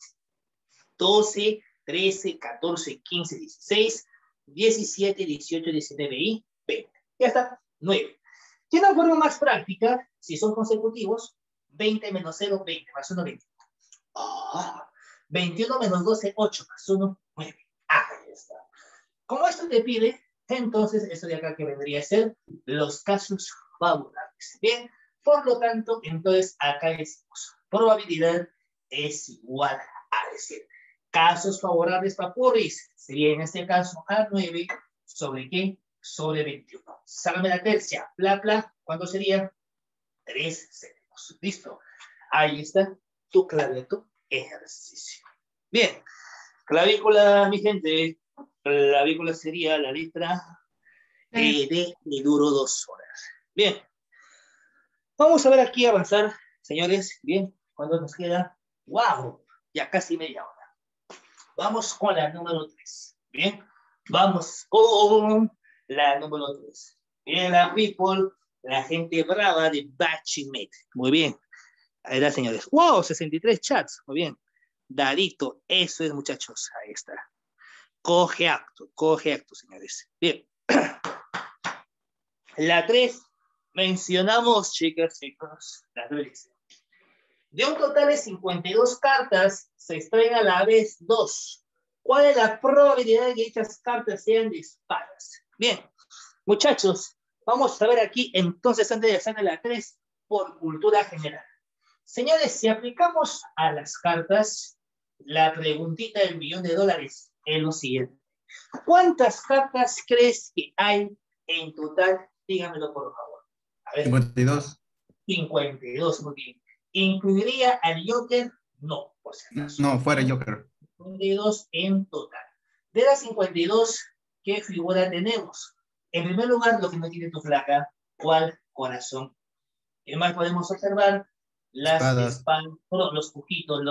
12, 13, 14, 15, 16, 17, 18, 19 y 20. Ya está, 9. De una forma más práctica, si son consecutivos, 20 menos 0, 20, más 1, 20. 21 menos 12, 8, más 1, 9. Ahí está. Como esto te pide, entonces esto de acá que vendría a ser los casos favorables. Bien, por lo tanto, entonces acá decimos, probabilidad es igual a decir, casos favorables papurris, sería en este caso A9 sobre ¿qué? Sobre 21. Sácame la tercia, bla, bla, ¿cuánto sería? 3 céntimos. Listo. Ahí está tu claveto ejercicio. Bien, clavícula, mi gente, clavícula sería la letra de duro 2 horas. Bien, vamos a ver aquí avanzar, señores. Bien, ¿cuánto nos queda? ¡Wow! Ya casi media hora. Vamos con la número 3. Bien, vamos con la número 3. Bien, la people, la gente brava de Bachimet. Muy bien. Ahí está, señores. ¡Wow! 63 chats. Muy bien. Dadito, eso es, muchachos. Ahí está. Coge acto, señores. Bien. La 3, mencionamos, chicas, chicos, la 3. De un total de 52 cartas, se extraen a la vez 2. ¿Cuál es la probabilidad de que estas cartas sean dispares? Bien, muchachos, vamos a ver aquí, entonces, antes de hacer la 3, por cultura general. Señores, si aplicamos a las cartas, la preguntita del $1.000.000 es lo siguiente. ¿Cuántas cartas crees que hay en total? Dígamelo, por favor. A ver. 52. 52, muy bien. ¿Incluiría al Joker? No, por si acaso. No, fuera Joker. 52 en total. De las 52, ¿qué figura tenemos? En primer lugar, lo que no tiene tu flaca, ¿cuál? Corazón. ¿Qué más podemos observar? Las espadas, los coquitos.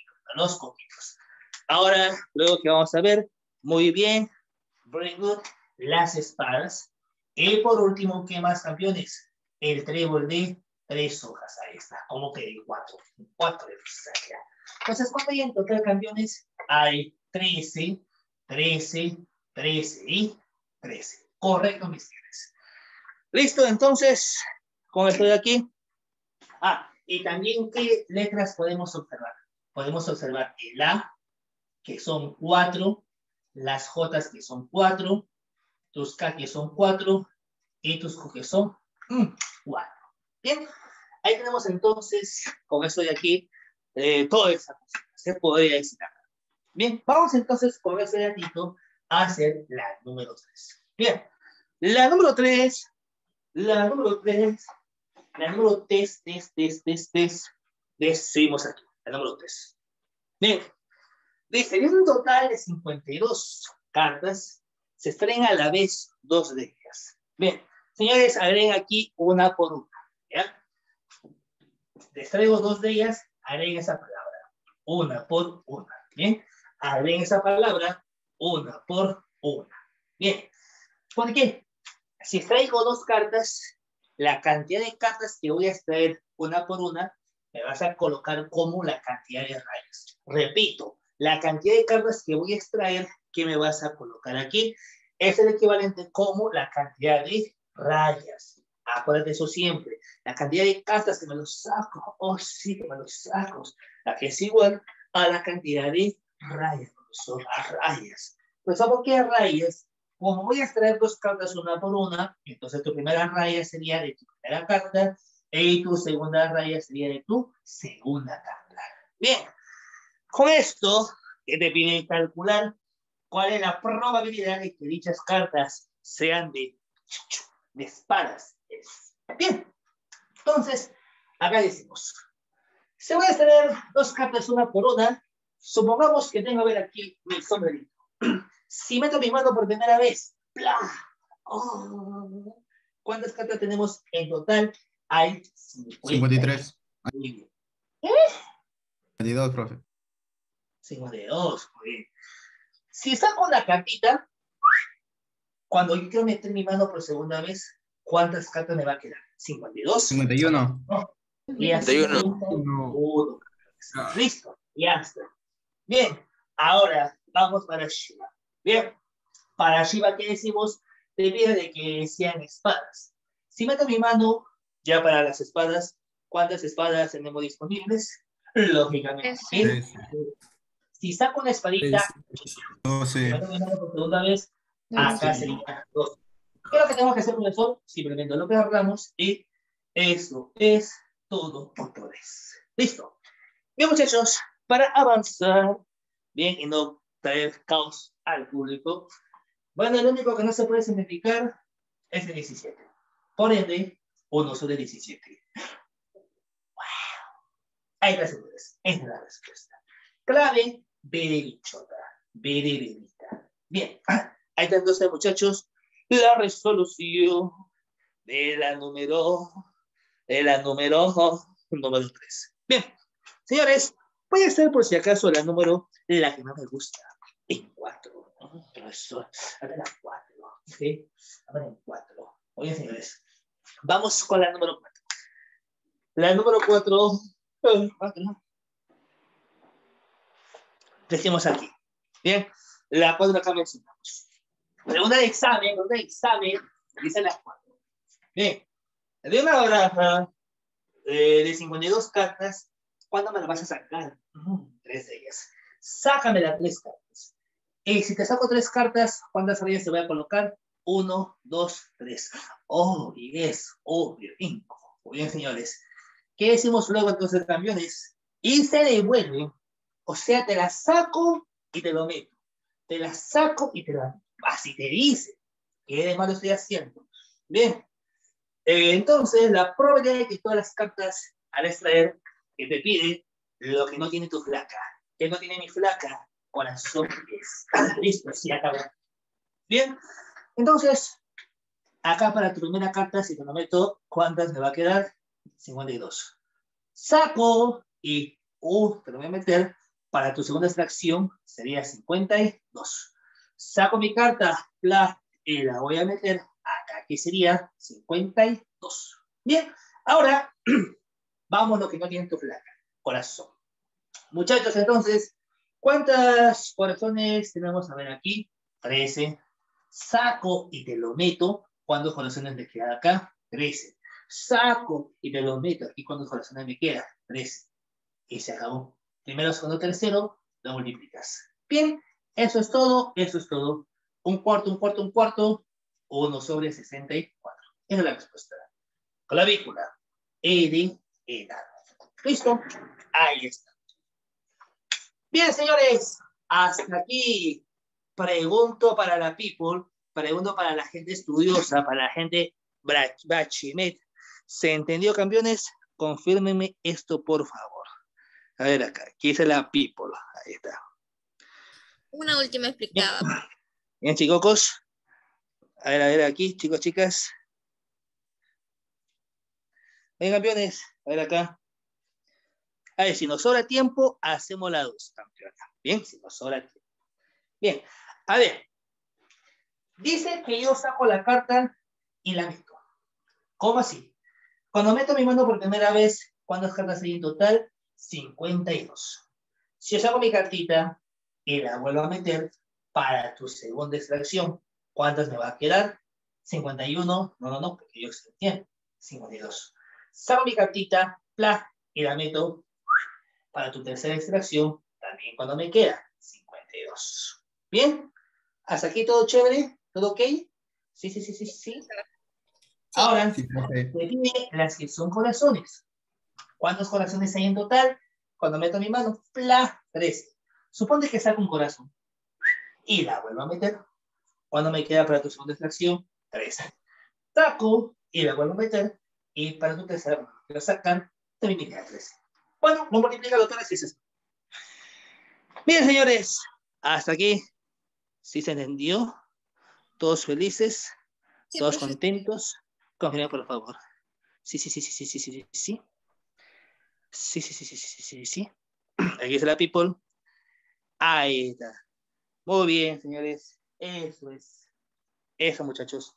Ahora, luego que vamos a ver, muy bien, very good, las espadas. Y por último, ¿qué más, campeones? El trébol de 3 hojas, ahí está, como que de 4 de hojas. Entonces, ¿cuánto hay en total, campeones? Hay 13, 13, 13 y 13. Correcto, mis tíos. Listo, entonces, con esto de aquí. Y también, ¿qué letras podemos observar? Podemos observar el A, que son 4, las J, que son 4, tus K, que son 4, y tus Q, que son 4. Bien, ahí tenemos entonces, con esto de aquí, toda esa cosa. Se podría decir acá. Bien, vamos entonces con ese datito a hacer la número 3. Bien, la número 3, la número 3, la número seguimos aquí, la número 3. Bien, dice, en un total de 52 cartas, se extraen a la vez 2 de ellas. Bien, señores, agreguen aquí una por una, ¿ya? Les traigo 2 de ellas, agreguen esa palabra, una por una, ¿bien? Agreguen esa palabra, una por una. Bien, ¿por qué? Si extraigo 2 cartas, la cantidad de cartas que voy a extraer una por una, me vas a colocar como la cantidad de rayas. Repito, la cantidad de cartas que voy a extraer, que me vas a colocar aquí, es el equivalente como la cantidad de rayas. Acuérdate eso siempre. La cantidad de cartas que me los saco, oh sí que me los saco, la que es igual a la cantidad de rayas, son las rayas. Pues ¿por qué rayas? Como voy a extraer 2 cartas una por una, entonces tu primera raya sería de tu primera carta y tu segunda raya sería de tu segunda carta. Bien, con esto te pide calcular cuál es la probabilidad de que dichas cartas sean de espadas. Bien, entonces, acá decimos, se voy a extraer 2 cartas una por una. Supongamos que tengo a ver aquí mi sombrerito. Si meto mi mano por primera vez, ¡plá! Oh, ¿cuántas cartas tenemos en total? Hay 53. Muy bien. 52, profe. 52, muy bien. Si saco la cartita, cuando yo quiero meter mi mano por segunda vez, ¿cuántas cartas me va a quedar? 52. 51. No. Y así 51. Listo, ya está. Bien, ahora vamos para Shiva. Bien, para Shiva, ¿qué decimos? Te pide de que sean espadas. Si meto mi mano ya para las espadas, ¿cuántas espadas tenemos disponibles? Lógicamente. Sí. Si saco una espadita, si 12. meto mi mano por segunda vez, acá 12. sería 2. ¿Qué es lo que tenemos que hacer, profesor? Simplemente lo que agarramos y eso es todo otra vez. Listo. Bien, muchachos, para avanzar bien y no traer caos al público, bueno, el único que no se puede simplificar es el 17. Por ende, 1 sobre 17. ¡Wow! Ahí está, señores. Esa es la respuesta. Clave, berichota. Beribita. Bien. Ahí está entonces, muchachos, la resolución de la número 3. Bien. Señores, voy a hacer por si acaso la que más me gusta, en 4. Profesor, a ver la 4. ¿Ok? A ver en 4. Oye, señores, vamos con la número 4. La número 4. Decimos aquí. Bien, la 4 acá mencionamos. Pregunta de examen, dice las 4. Bien, de una baraja de 52 cartas, ¿cuándo me la vas a sacar? 3 de ellas. Sácame las 3 cartas. Y si te saco 3 cartas, ¿cuántas rayas te voy a colocar? 1, 2, 3. Oh, yes, obvio, 5. Muy bien, señores. ¿Qué decimos luego entonces, campeones? Y se devuelve. O sea, te la saco y te lo meto. Te la saco y te la meto. Así te dice. ¿Qué de malo estoy haciendo? Bien. Entonces, la probabilidad de que todas las cartas al extraer que te pide lo que no tiene tu flaca. ¿Qué no tiene mi flaca? Corazón. Listo, sí, acabó. Bien. Entonces, acá para tu primera carta, si te lo meto, ¿cuántas me va a quedar? 52. Saco y te lo voy a meter. Para tu segunda extracción sería 52. Saco mi carta, y la voy a meter acá, que sería 52. Bien, ahora vamos lo que no tiene tu placa, corazón. Muchachos, entonces, ¿cuántas corazones tenemos a ver aquí? 13. Saco y te lo meto. ¿Cuántos corazones me quedan acá? 13. Saco y me lo meto aquí cuando corazones me queda. 3. Y se acabó. Primero, segundo, tercero, lo multiplicas. Bien, eso es todo, eso es todo. Un cuarto, un cuarto, un cuarto, 1 sobre 64. Esa es la respuesta. Clavícula, E de edad. ¿Listo? Ahí está. Bien, señores, hasta aquí. Pregunto para la people, pregunto para la gente estudiosa, para la gente bachimet. ¿Se entendió, campeones? Confírmenme esto, por favor. A ver acá, aquí dice la people. Ahí está. Una última Bien, explicada. bien, chicos. A ver, aquí, chicos, chicas. Bien, campeones, a ver acá. A ver, si nos sobra tiempo, hacemos la 2, campeona. Bien, si nos sobra tiempo. Bien, a ver. Dice que yo saco la carta y la meto. ¿Cómo así? Cuando meto mi mano por primera vez, ¿cuántas cartas hay en total? 52. Si yo saco mi cartita y la vuelvo a meter para tu segunda extracción, ¿cuántas me va a quedar? 51. No, porque yo estoy bien. 52. Saco mi cartita, ¡plá! Y la meto para tu tercera extracción, también cuando me queda 52. ¿Bien? ¿Hasta aquí todo chévere? ¿Todo ok? Sí. Ahora, Sí, profe. me pide las que son corazones. ¿Cuántos corazones hay en total? Cuando meto mi mano, ¡plá! 13. Supone que saco un corazón y la vuelvo a meter. Cuando me queda para tu segunda extracción, 13. Saco y la vuelvo a meter. Y para tu tercera, cuando me quiero sacar, también me queda 13. Bueno, lo multiplica lo que necesitas. Bien, señores, hasta aquí. ¿Sí se entendió? ¿Todos felices? Sí, ¿Todos profe. contentos? Confirmen, por favor. Sí. Sí. Aquí está la people. Ahí está. Muy bien, señores. Eso es. Eso, muchachos.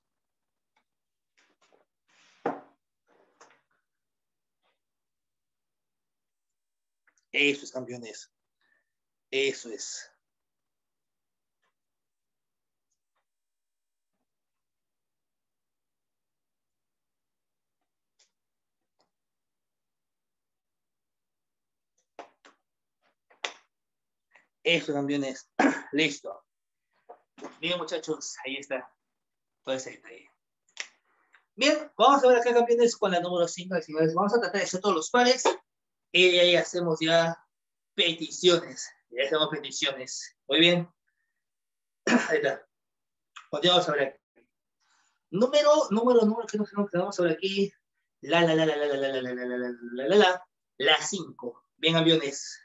Eso es, campeones. Eso es. Eso, campeones. Listo. Bien, muchachos. Ahí está. Todo ese detalle. Bien, vamos a ver acá, campeones, con la número 5, señores. Vamos a tratar de hacer todos los pares. Y de ahí hacemos ya peticiones. Ya hacemos peticiones. Muy bien. Ahí está. Continuamos a ver aquí. Número, que nos quedamos sobre aquí. La 5. Bien, aviones.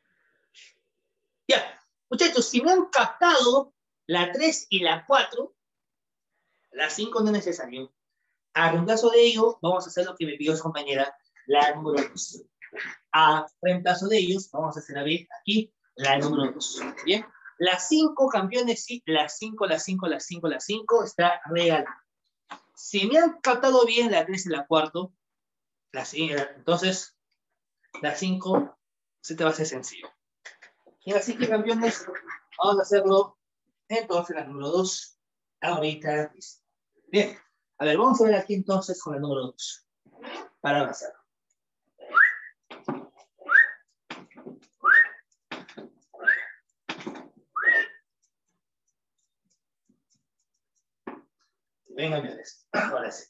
Ya, muchachos, si me han captado la 3 y la 4, la 5 no es necesario. A reemplazo de ello, vamos a hacer lo que me pidió su compañera, la número 2. A reemplazo de ellos, vamos a hacer a ver aquí la número 2. Bien, la 5, campeones, sí, la 5 está regalada. Si me han captado bien la 3 y la 4, entonces la 5 se te va a hacer sencillo. Y así que, campeones, vamos a hacerlo entonces la número 2 ahorita. Bien, a ver, vamos a ver aquí entonces con la número 2 para avanzar. Venga, campeones, ahora sí.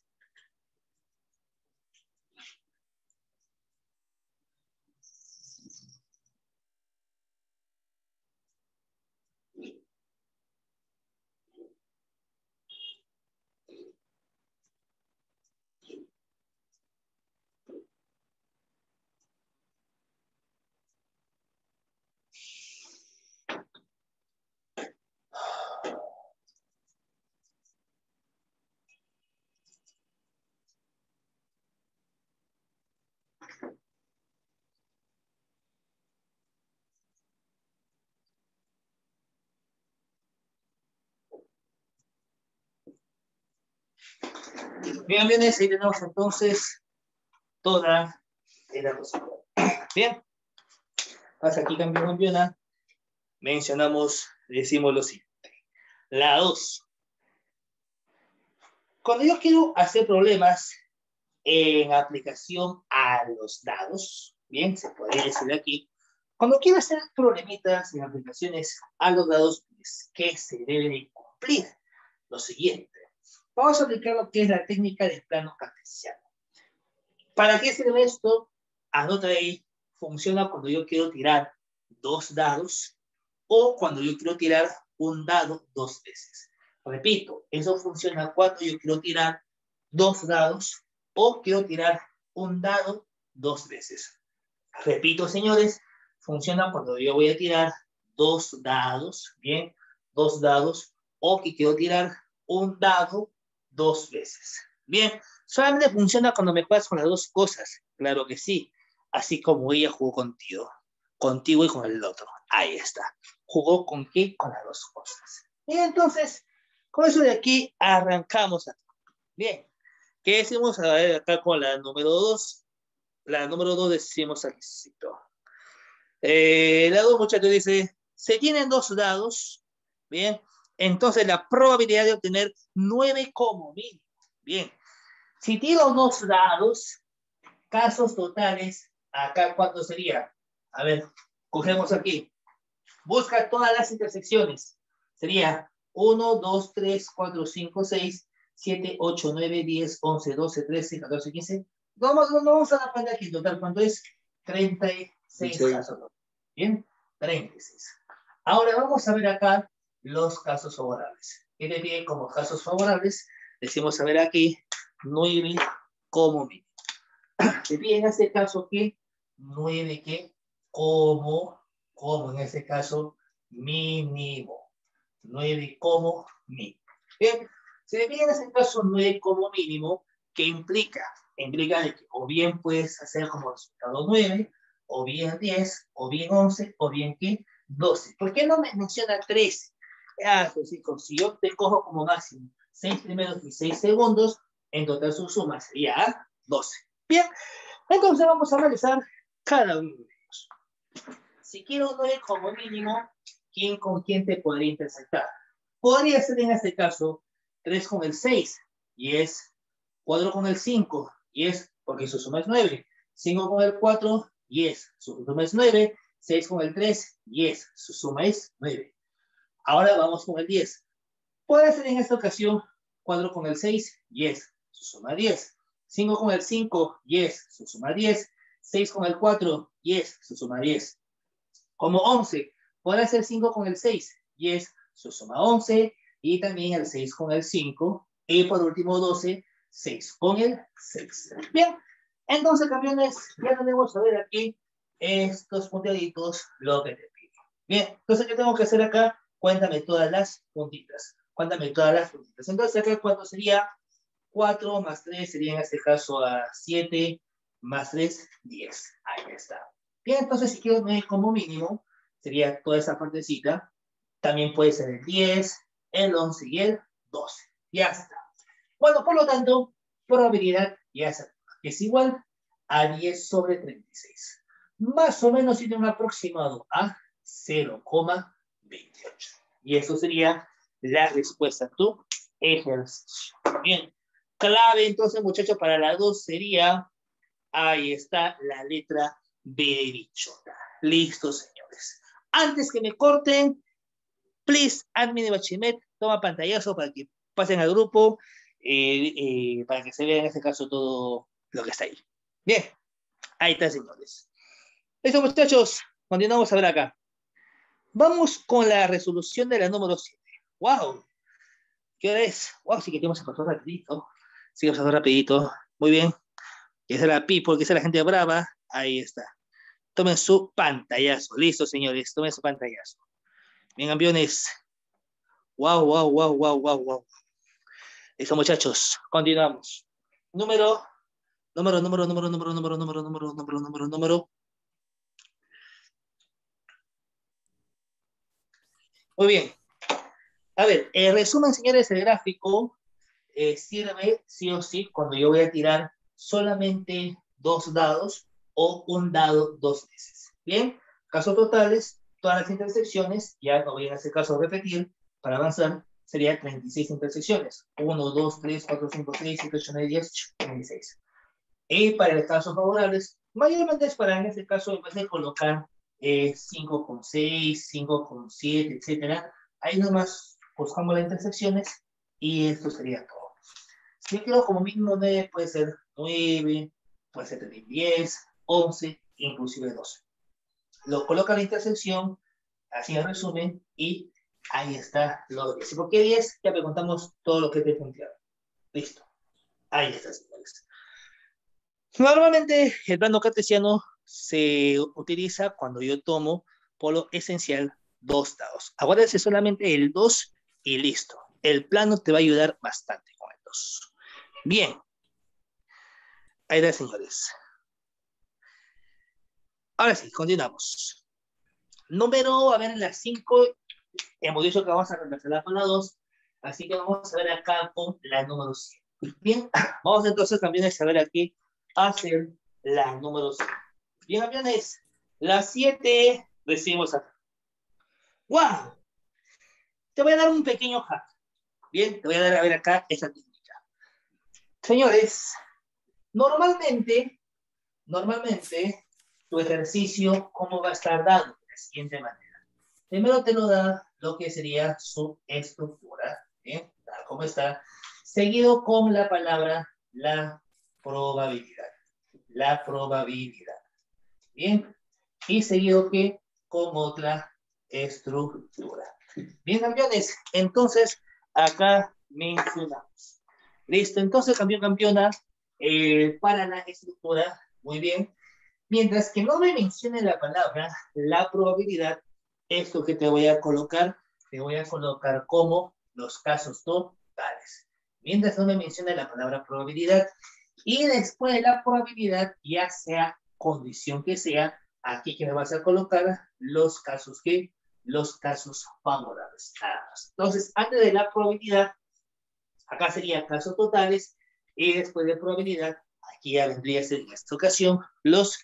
Bien, campeones, ahí tenemos entonces toda la cosa. Bien, hasta aquí, campeona, mencionamos, decimos lo siguiente. La 2. Cuando yo quiero hacer problemas, en aplicación a los dados, bien, se podría decir aquí, cuando quiero hacer problemitas en aplicaciones a los dados, pues, ¿qué se debe de cumplir? Lo siguiente. Vamos a aplicar lo que es la técnica del plano cartesiano. ¿Para qué sirve esto? Anota ahí, funciona cuando yo quiero tirar 2 dados o cuando yo quiero tirar un dado 2 veces. Repito, eso funciona cuando yo quiero tirar 2 dados o quiero tirar un dado 2 veces. Repito, señores, funciona cuando yo voy a tirar 2 dados, bien, 2 dados, o que quiero tirar un dado 2 veces. Bien, solamente funciona cuando me juegas con las 2 cosas, claro que sí, así como ella jugó contigo y con el otro. Ahí está. ¿Jugó con qué? Con las 2 cosas. Y entonces, con eso de aquí arrancamos. Bien, ¿qué decimos a ver acá con la número 2? La número 2 decimos aquí. La 2, muchachos, dice, se tienen 2 dados, bien, entonces la probabilidad de obtener 9 como mínimo. Bien, si tiro 2 dados, casos totales, acá ¿cuánto sería? A ver, cogemos aquí. Busca todas las intersecciones. Sería 1, 2, 3, 4, 5, 6, 7, 8, 9, 10, 11, 12, 13, 14, 15. No vamos a dar cuenta aquí en total, ¿cuánto es? 36 casos. Bien, 36. Ahora vamos a ver acá los casos favorables. ¿Qué te piden como casos favorables? Decimos a ver aquí 9 como mínimo. Te piden en este caso que 9 que como en este caso mínimo. 9 como mínimo. Bien, se le pide en este caso 9 como mínimo, ¿qué implica? Implica de que o bien puedes hacer como resultado 9, o bien 10, o bien 11, o bien ¿qué? 12. ¿Por qué no me menciona 13? Pues, si yo te cojo como máximo 6 primeros y 6 segundos, en total su suma sería 12. Bien, entonces vamos a analizar cada uno de ellos. Si quiero 9 como mínimo, ¿quién con quién te podría intersectar? Podría ser en este caso 3 con el 6, y es 4 con el 5, y es porque su suma es 9. 5 con el 4, y es su suma es 9. 6 con el 3, y es su suma es 9. Ahora vamos con el 10. Puede ser en esta ocasión 4 con el 6, y es su suma 10. 5 con el 5, y es su suma 10. 6 con el 4, y es su suma 10. Como 11, puede ser 5 con el 6, y es su suma 11, y también el 6 con el 5, y por último 12, 6 con el 6. Bien, entonces, campeones, ya tenemos a ver aquí estos puntitos, lo que te pido. Bien, entonces, ¿qué tengo que hacer acá? Cuéntame todas las puntitas. Cuéntame todas las puntitas. Entonces, acá, ¿cuánto sería? 4 más 3 sería en este caso a 7, más 3, 10. Ahí está. Bien, entonces si quiero 9 como mínimo, sería toda esa partecita. También puede ser el 10, el 11 y el 12. Ya está. Bueno, por lo tanto, probabilidad ya es igual a 10 sobre 36. Más o menos tiene un aproximado a 0,28. Y eso sería la respuesta a tu ejercicio. Bien. Clave, entonces, muchachos, para la 2 sería, ahí está la letra B de bichota. Listo, señores. Antes que me corten, please, admin de Bachimet, toma pantallazo para que pasen al grupo, para que se vea en este caso todo lo que está ahí. Bien, ahí está, señores. Listo, muchachos, continuamos a ver acá. Vamos con la resolución de la número 7. ¡Wow! ¿Qué hora es? ¡Wow! Sí que tenemos que pasar rapidito. Sí, vamos a hacer rapidito. Muy bien. Que es la people, que es la gente brava. Ahí está. Tomen su pantallazo. Listo, señores. Tomen su pantallazo. Bien, campeones. Wow, wow, wow, wow, wow, wow. Listo, muchachos. Continuamos. Número. Muy bien. A ver, el resumen, señores, el gráfico sirve sí o sí cuando yo voy a tirar solamente 2 dados o un dado 2 veces. Bien, casos totales, todas las intersecciones, ya no voy en este caso a repetir, para avanzar sería 36 intersecciones. 1, 2, 3, 4, 5, 6, 7, 8, 9, 10, 36. Y para el caso favorables, mayormente es para en este caso, en vez de colocar 5,6, 5,7, etcétera, ahí nomás buscamos las intersecciones y esto sería todo. Si yo quiero como mínimo 9, puede ser 9, puede ser también 10, 11, inclusive 12. Lo coloca la intersección, así en resumen, y ahí está los 10. ¿Y por qué 10? Ya preguntamos todo lo que te funciona. Listo. Ahí está, señores. Normalmente el plano cartesiano se utiliza cuando yo tomo polo esencial 2 dados. Acuérdense solamente el 2 y listo. El plano te va a ayudar bastante con el 2. Bien. Ahí está, señores. Ahora sí, continuamos. Número, a ver, las 5. Hemos dicho que vamos a reemplazarla con la 2. Así que vamos a ver acá con la número 7. Bien, vamos entonces también a saber aquí hacer la número 7. Bien, campeones, la 7 decimos acá. ¡Wow! Te voy a dar un pequeño hack. Bien, te voy a dar a ver acá esa técnica. Señores, normalmente, tu ejercicio, ¿cómo va a estar dado? De la siguiente manera. Primero te lo da lo que sería su estructura, ¿bien? Tal como está, seguido con la palabra la probabilidad. La probabilidad. Bien, y seguido que con otra estructura. Bien, campeones, entonces acá mencionamos. Listo, entonces campeona, para la estructura, muy bien. Mientras que no me mencione la palabra, la probabilidad, esto que te voy a colocar como los casos totales. Mientras no me mencione la palabra probabilidad, y después de la probabilidad, ya sea condición que sea, aquí que me vas a colocar los casos favorables. Entonces, antes de la probabilidad, acá sería casos totales, y después de probabilidad, aquí ya vendría a ser en esta ocasión los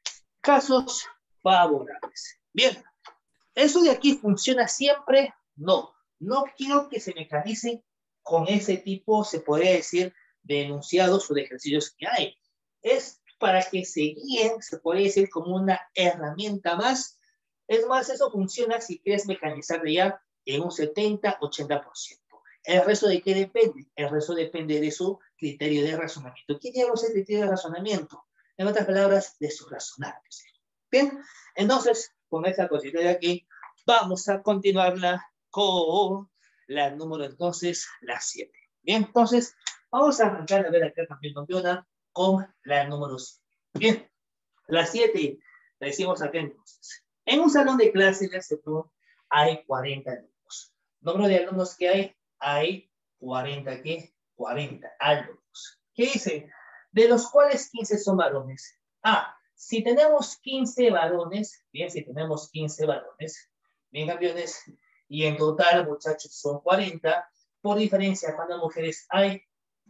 casos favorables. Bien, ¿eso de aquí funciona siempre? No, no quiero que se mecanice con ese tipo, se podría decir, de enunciados o de ejercicios que hay. Es para que se guíen, se podría decir, como una herramienta más. Es más, eso funciona si quieres mecanizarle ya en un 70-80%. ¿El resto de qué depende? El resto depende de su criterio de razonamiento. ¿Qué diablos es el criterio de razonamiento? En otras palabras, de su razonar. Bien, entonces, con esta cosita de aquí, vamos a continuarla con la número, entonces, la 7. Bien, entonces, vamos a arrancar a ver acá, campeona, con la número 7. Bien, la 7, la decimos acá entonces. En un salón de clases de sector hay 40 alumnos. Número de alumnos que hay 40, ¿qué? 40 alumnos. ¿Qué dice? De los cuales 15 son varones. Si tenemos 15 varones, bien, si tenemos 15 varones, bien, campeones, y en total, muchachos, son 40, por diferencia, cuando mujeres hay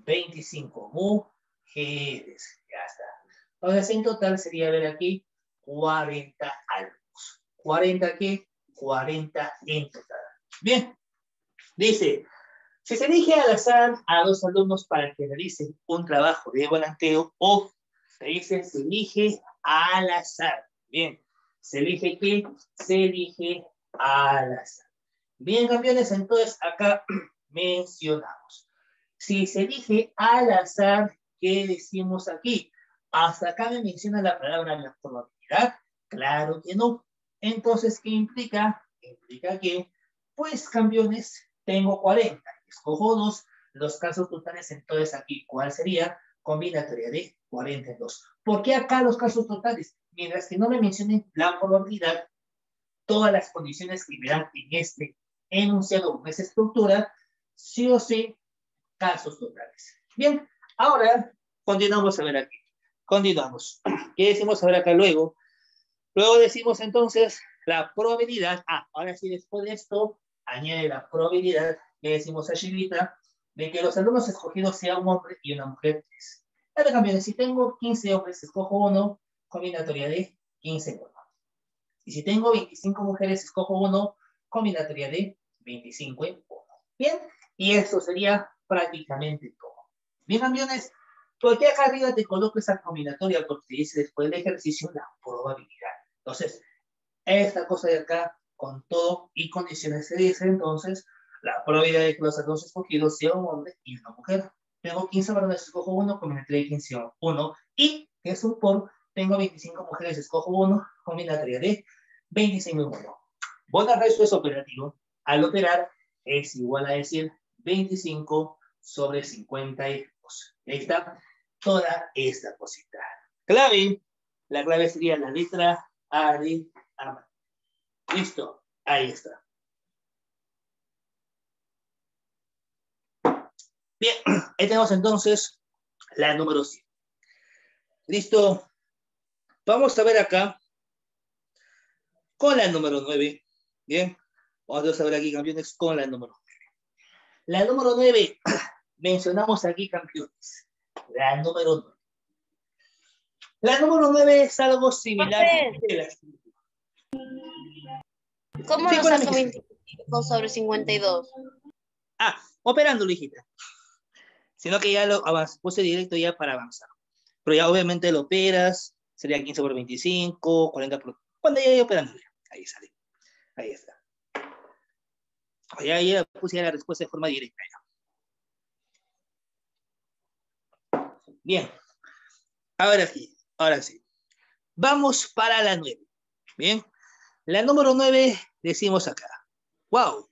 25 mujeres. Ya está. Entonces, en total sería, ver aquí, 40 alumnos. ¿40 qué? 40 en total. Bien, dice, si se elige al azar a 2 alumnos para que realicen un trabajo de volanteo, o se dice, se elige al azar. Bien, ¿se elige qué? Se elige al azar. Bien, campeones, entonces acá mencionamos. Si se elige al azar, ¿qué decimos aquí? Hasta acá me menciona la palabra la probabilidad. Claro que no. Entonces, ¿qué implica? Implica que, pues, campeones, tengo 40. Escojo 2. Los casos totales, entonces aquí, ¿cuál sería? Combinatoria de 42. ¿Por qué acá los casos totales? Mientras que no me mencionen la probabilidad, todas las condiciones que me dan en este enunciado o en esa estructura, sí o sí, casos totales. Bien, ahora continuamos a ver aquí. Continuamos. ¿Qué decimos ahora acá luego? Luego decimos entonces la probabilidad. Ahora sí, después de esto, añade la probabilidad que decimos arribita de que los alumnos escogidos sean un hombre y una mujer. Ahora cambiamos. Si tengo 15 hombres, escojo uno, combinatoria de 15 1. Y si tengo 25 mujeres, escojo uno, combinatoria de 25 en 1. Bien, y eso sería prácticamente todo. Bien, campeones, ¿Por qué acá arriba te coloco esa combinatoria? Porque te dice después del ejercicio la probabilidad. Entonces, esta cosa de acá, con todo y condiciones se dice, entonces, la probabilidad de que los dos escogidos sea un hombre y una mujer. Tengo 15 varones, escojo uno, combinatoria de 15, 1. Y, que es un por, tengo 25 mujeres, escojo uno, combinatoria de 25 y 1. Bueno, el resto es operativo. Al operar, es igual a decir 25 sobre 52. Ahí está toda esta cosita. Clave. La clave sería la letra A de Ama. Listo. Ahí está. Bien. Ahí tenemos entonces la número 100. Listo. Vamos a ver acá con la número 9. Bien. Vamos a ver aquí, campeones, con la número 9. La número 9. Mencionamos aquí, campeones. La número 9. La número 9 es algo similar. ¿Cómo lo saco 25 sobre 52? Operándolo, hijita. Sino que ya lo puse directo ya para avanzar. Pero ya obviamente lo operas, sería 15 por 25, 40 por... Cuando ya operándolo, ahí sale. Ahí está. Ya puse ya la respuesta de forma directa. Ya. Bien. Ahora sí. Vamos para la 9. Bien. La número 9 decimos acá. ¡Wow!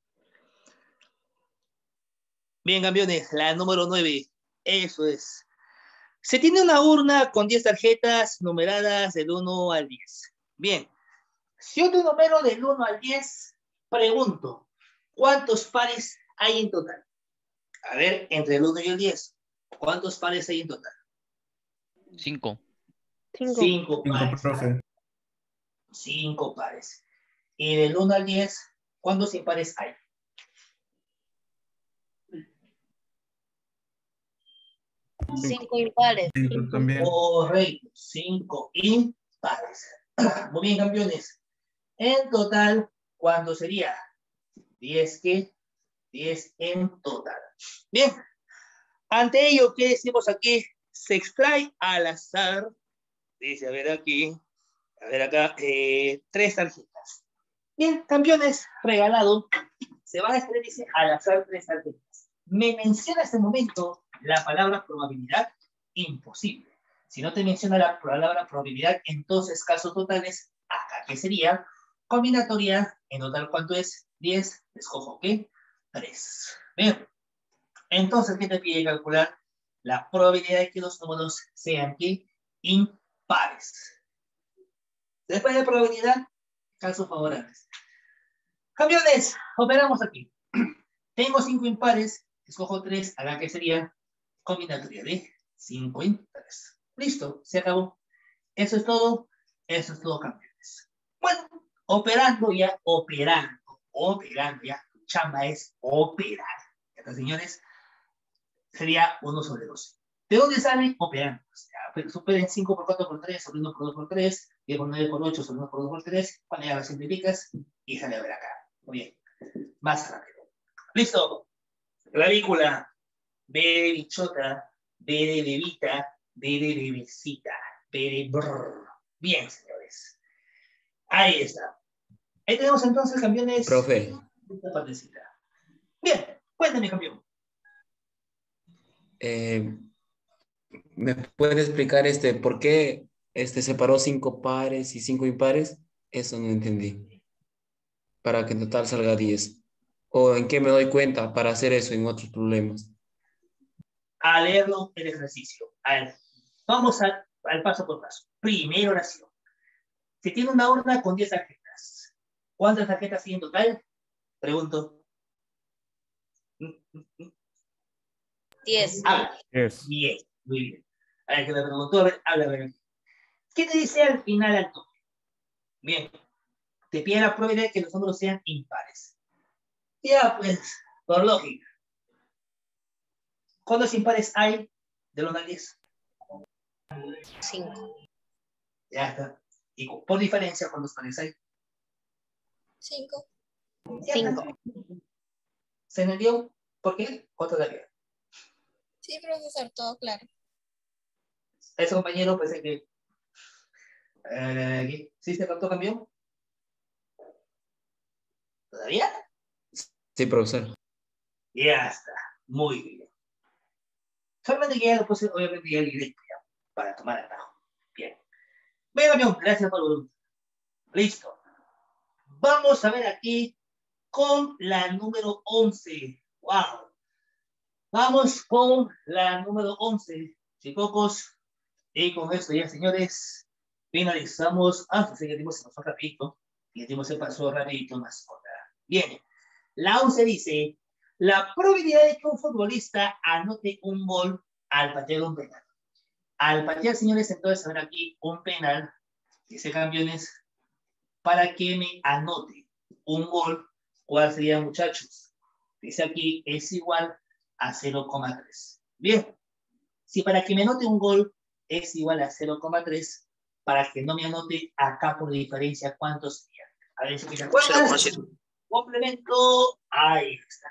Bien, campeones, la número 9. Eso es. Se tiene una urna con 10 tarjetas numeradas del 1 al 10. Bien. Si yo te numero del 1 al 10, pregunto, ¿cuántos pares hay en total? A ver, entre el 1 y el 10, ¿cuántos pares hay en total? 5. 5 pares. Profe. 5 pares. Y del 1 al 10, ¿cuántos impares hay? 5 impares. 5 también. Correcto, 5 impares. Muy bien, campeones. En total, ¿cuánto sería? 10 ¿qué? 10 en total. Bien. Ante ello, ¿qué decimos aquí? Se extrae al azar, dice, a ver aquí, a ver acá, 3 tarjetas. Bien, campeones, regalado. Se van a extraer, dice, al azar 3 tarjetas. Me menciona este momento la palabra probabilidad, imposible. Si no te menciona la palabra probabilidad, entonces casos totales, acá, ¿qué sería? Combinatoria, en total, ¿cuánto es? 10, escojo, ¿qué? 3. Bien. Entonces, ¿qué te pide calcular? La probabilidad de que los números sean, ¿qué? Impares. Después de probabilidad, casos favorables. Campeones, operamos aquí. Tengo 5 impares, escojo 3, acá que sería combinatoria de 5 impares. Listo, se acabó. Eso es todo, campeones. Bueno, operando ya. Tu chamba es operar. ¿Está, señores? Sería 1 sobre 12. ¿De dónde sale? Operando. O sea, superen 5 por 4 por 3 sobre 1 por 2 por 3, 10 por 9 por 8 sobre 1 por 2 por 3, cuando ya lo simplificas y sale a ver acá. Muy bien, más rápido. Listo. Clavícula. B de bichota, B de bebita, B de bebecita, B de brrr. Bien, señores. Ahí está. Ahí tenemos entonces, campeones. Profe. Esta partecita. Bien, cuéntame, campeón. ¿Me puede explicar por qué separó 5 pares y 5 impares? Eso no entendí. Para que en total salga 10. ¿O en qué me doy cuenta para hacer eso en otros problemas? A leerlo el ejercicio. A ver, vamos al paso por paso. Primera oración. Se tiene una urna con 10 tarjetas. ¿Cuántas tarjetas hay en total? Pregunto. 10. 10. Muy bien. A ver, que me preguntó, a ver, habla. ¿Qué te dice al final al toque? Bien. Te pide la probabilidad de que los números sean impares. Ya, pues, por lógica. ¿Cuántos impares hay del 1 al 10? 5. Ya está. Y por diferencia, ¿cuántos pares hay? 5. 5. ¿Se entendió? ¿Por qué? ¿Cuánto daría? Sí, profesor, todo claro. Ese compañero, pues, el que... ¿sí se captó, cambio? ¿Todavía? Sí, profesor. Ya está. Muy bien. Solamente que ya lo puse, obviamente, ya directo ya, para tomar atajo. Bien. Bien, cambio, gracias por el... Listo. Vamos a ver aquí con la número 11. ¡Wow! Vamos con la número 11, chicos. Y con esto ya, señores, finalizamos. Pues ya dimos se pasó rapidito. Ya dimos se pasó rapidito más otra. Bien. La 11 dice, la probabilidad de que un futbolista anote un gol al patear un penal. Al patear, señores, entonces, a ver aquí un penal, dice campeones, para que me anote un gol, ¿cuál sería, muchachos? Dice aquí, es igual a 0,3. Bien, si para que me anote un gol es igual a 0,3, para que no me anote acá por diferencia, ¿cuánto sería? A ver si me acuerdan. Complemento, ahí está,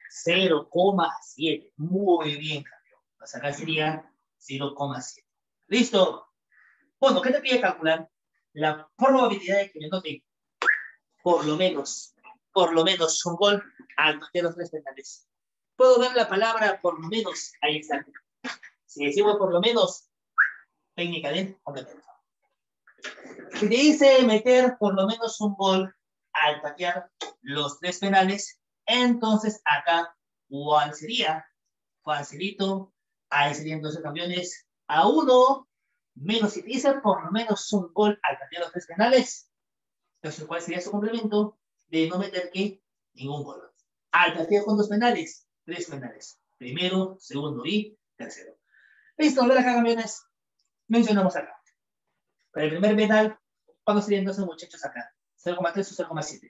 0,7. Muy bien, campeón. Pues acá sería 0,7. ¿Listo? Bueno, ¿qué te pide calcular? La probabilidad de que me anote por lo menos un gol al patear los 3 penales. Puedo ver la palabra por lo menos, ahí está. Si decimos por lo menos, técnica de complemento. Si te dice meter por lo menos un gol al patear los 3 penales, entonces acá, ¿cuál sería? Facilito, ahí serían 12 campeones a 1, menos si te dice por lo menos un gol al patear los 3 penales, entonces ¿cuál sería su complemento? De no meter ¿qué? Ningún gol. Al patear con 2 penales, 3 penales. Primero, segundo y tercero. Listo, a ver acá, campeones. Mencionamos acá. Para el primer penal, ¿cuántos serían entonces, muchachos, acá? ¿0,3 o 0,7?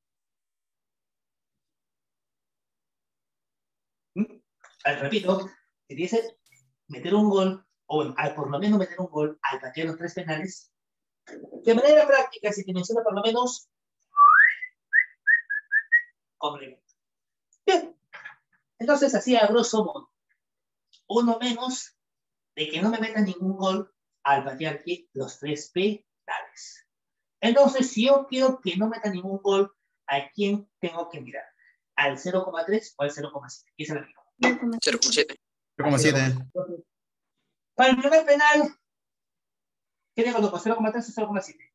Repito, si dice meter un gol, o bueno, por lo menos meter un gol al patear los 3 penales, de manera práctica, si te menciona por lo menos, complemento. Bien, entonces así a grosso modo, uno menos de que no me metan ningún gol al patear aquí los 3 penales. Entonces, si yo quiero que no meta ningún gol, ¿a quién tengo que mirar? ¿Al 0,3 o al 0,7? ¿Qué es el amigo? 0,7. 0,7. Para el primer penal, ¿qué tengo loco? ¿0,3 o 0,7?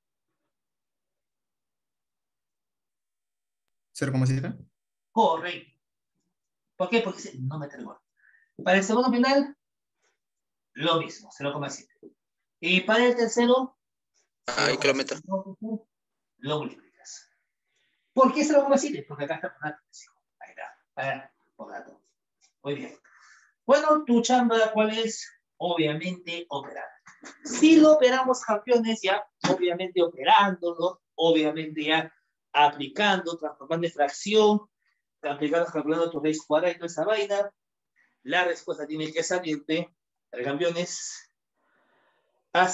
0,7. Correcto. ¿Por qué? Porque no mete el gol. Para el segundo penal, lo mismo, 0,7. Y para el tercero, Ay, que lo meta. lo multiplicas. ¿Por qué 0,7? Porque acá está por dato. Ahí está, por dato. Muy bien. Bueno, tu chamba, ¿cuál es? Obviamente, operar. Si lo operamos, campeones, ya, obviamente operándolo, obviamente ya aplicando, transformando en fracción, aplicando, calculando tu raíz cuadrada y toda esa vaina, la respuesta tiene que salirte, campeones, a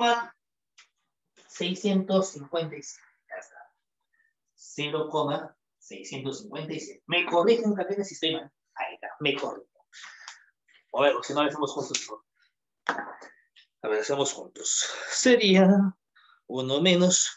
0,657. Ya está. 0,657. Me corrigen, campeones, si estoy mal. Ahí está, me corrigen. A ver, si no lo hacemos juntos. A ver, hacemos juntos. Sería uno menos.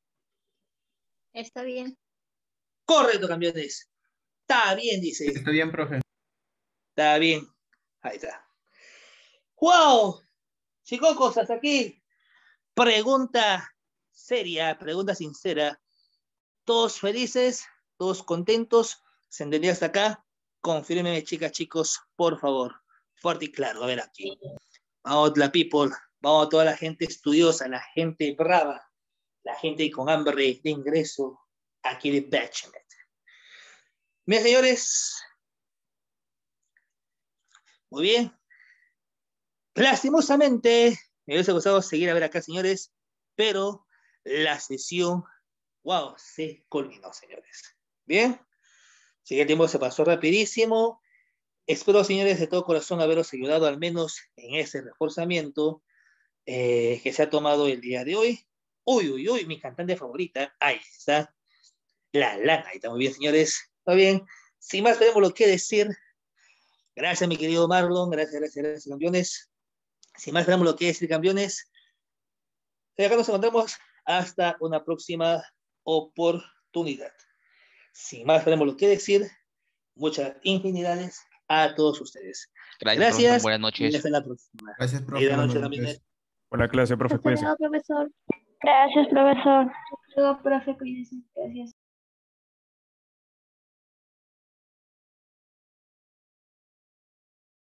Está bien. Correcto, campeones. Está bien, dice. Está bien, profe. Está bien. Ahí está. ¡Wow! Chicos, hasta aquí. Pregunta seria, pregunta sincera. ¿Todos felices? ¿Todos contentos? ¿Se entendió hasta acá? Confírmenme, chicas, chicos, por favor. Fuerte y claro. A ver aquí. Vamos, la people. Vamos a toda la gente estudiosa, la gente brava, la gente con hambre de ingreso aquí de Bachelor. Bien, señores. Muy bien. Lastimosamente, me hubiese gustado seguir a ver acá, señores, pero la sesión, wow, se culminó, señores. Bien. Así que el tiempo se pasó rapidísimo. Espero, señores, de todo corazón haberos ayudado al menos en ese reforzamiento que se ha tomado el día de hoy. Uy, uy, uy, mi cantante favorita. Ahí está. La lana. Ahí está muy bien, señores. Está bien. Sin más, tenemos lo que decir. Gracias, mi querido Marlon. Gracias, campeones. Sin más, tenemos lo que decir, campeones. Y acá nos encontramos hasta una próxima oportunidad. Sin más, tenemos lo que decir. Muchas infinidades a todos ustedes. Gracias, Gracias. profesor. Buenas noches. Y hasta la próxima. Gracias, profe. Buenas noches, Buenas también. noches. Buena clase, profe, Hasta cuídese. luego, profesor. Gracias, profesor. Hasta luego, profe, cuídese. Gracias.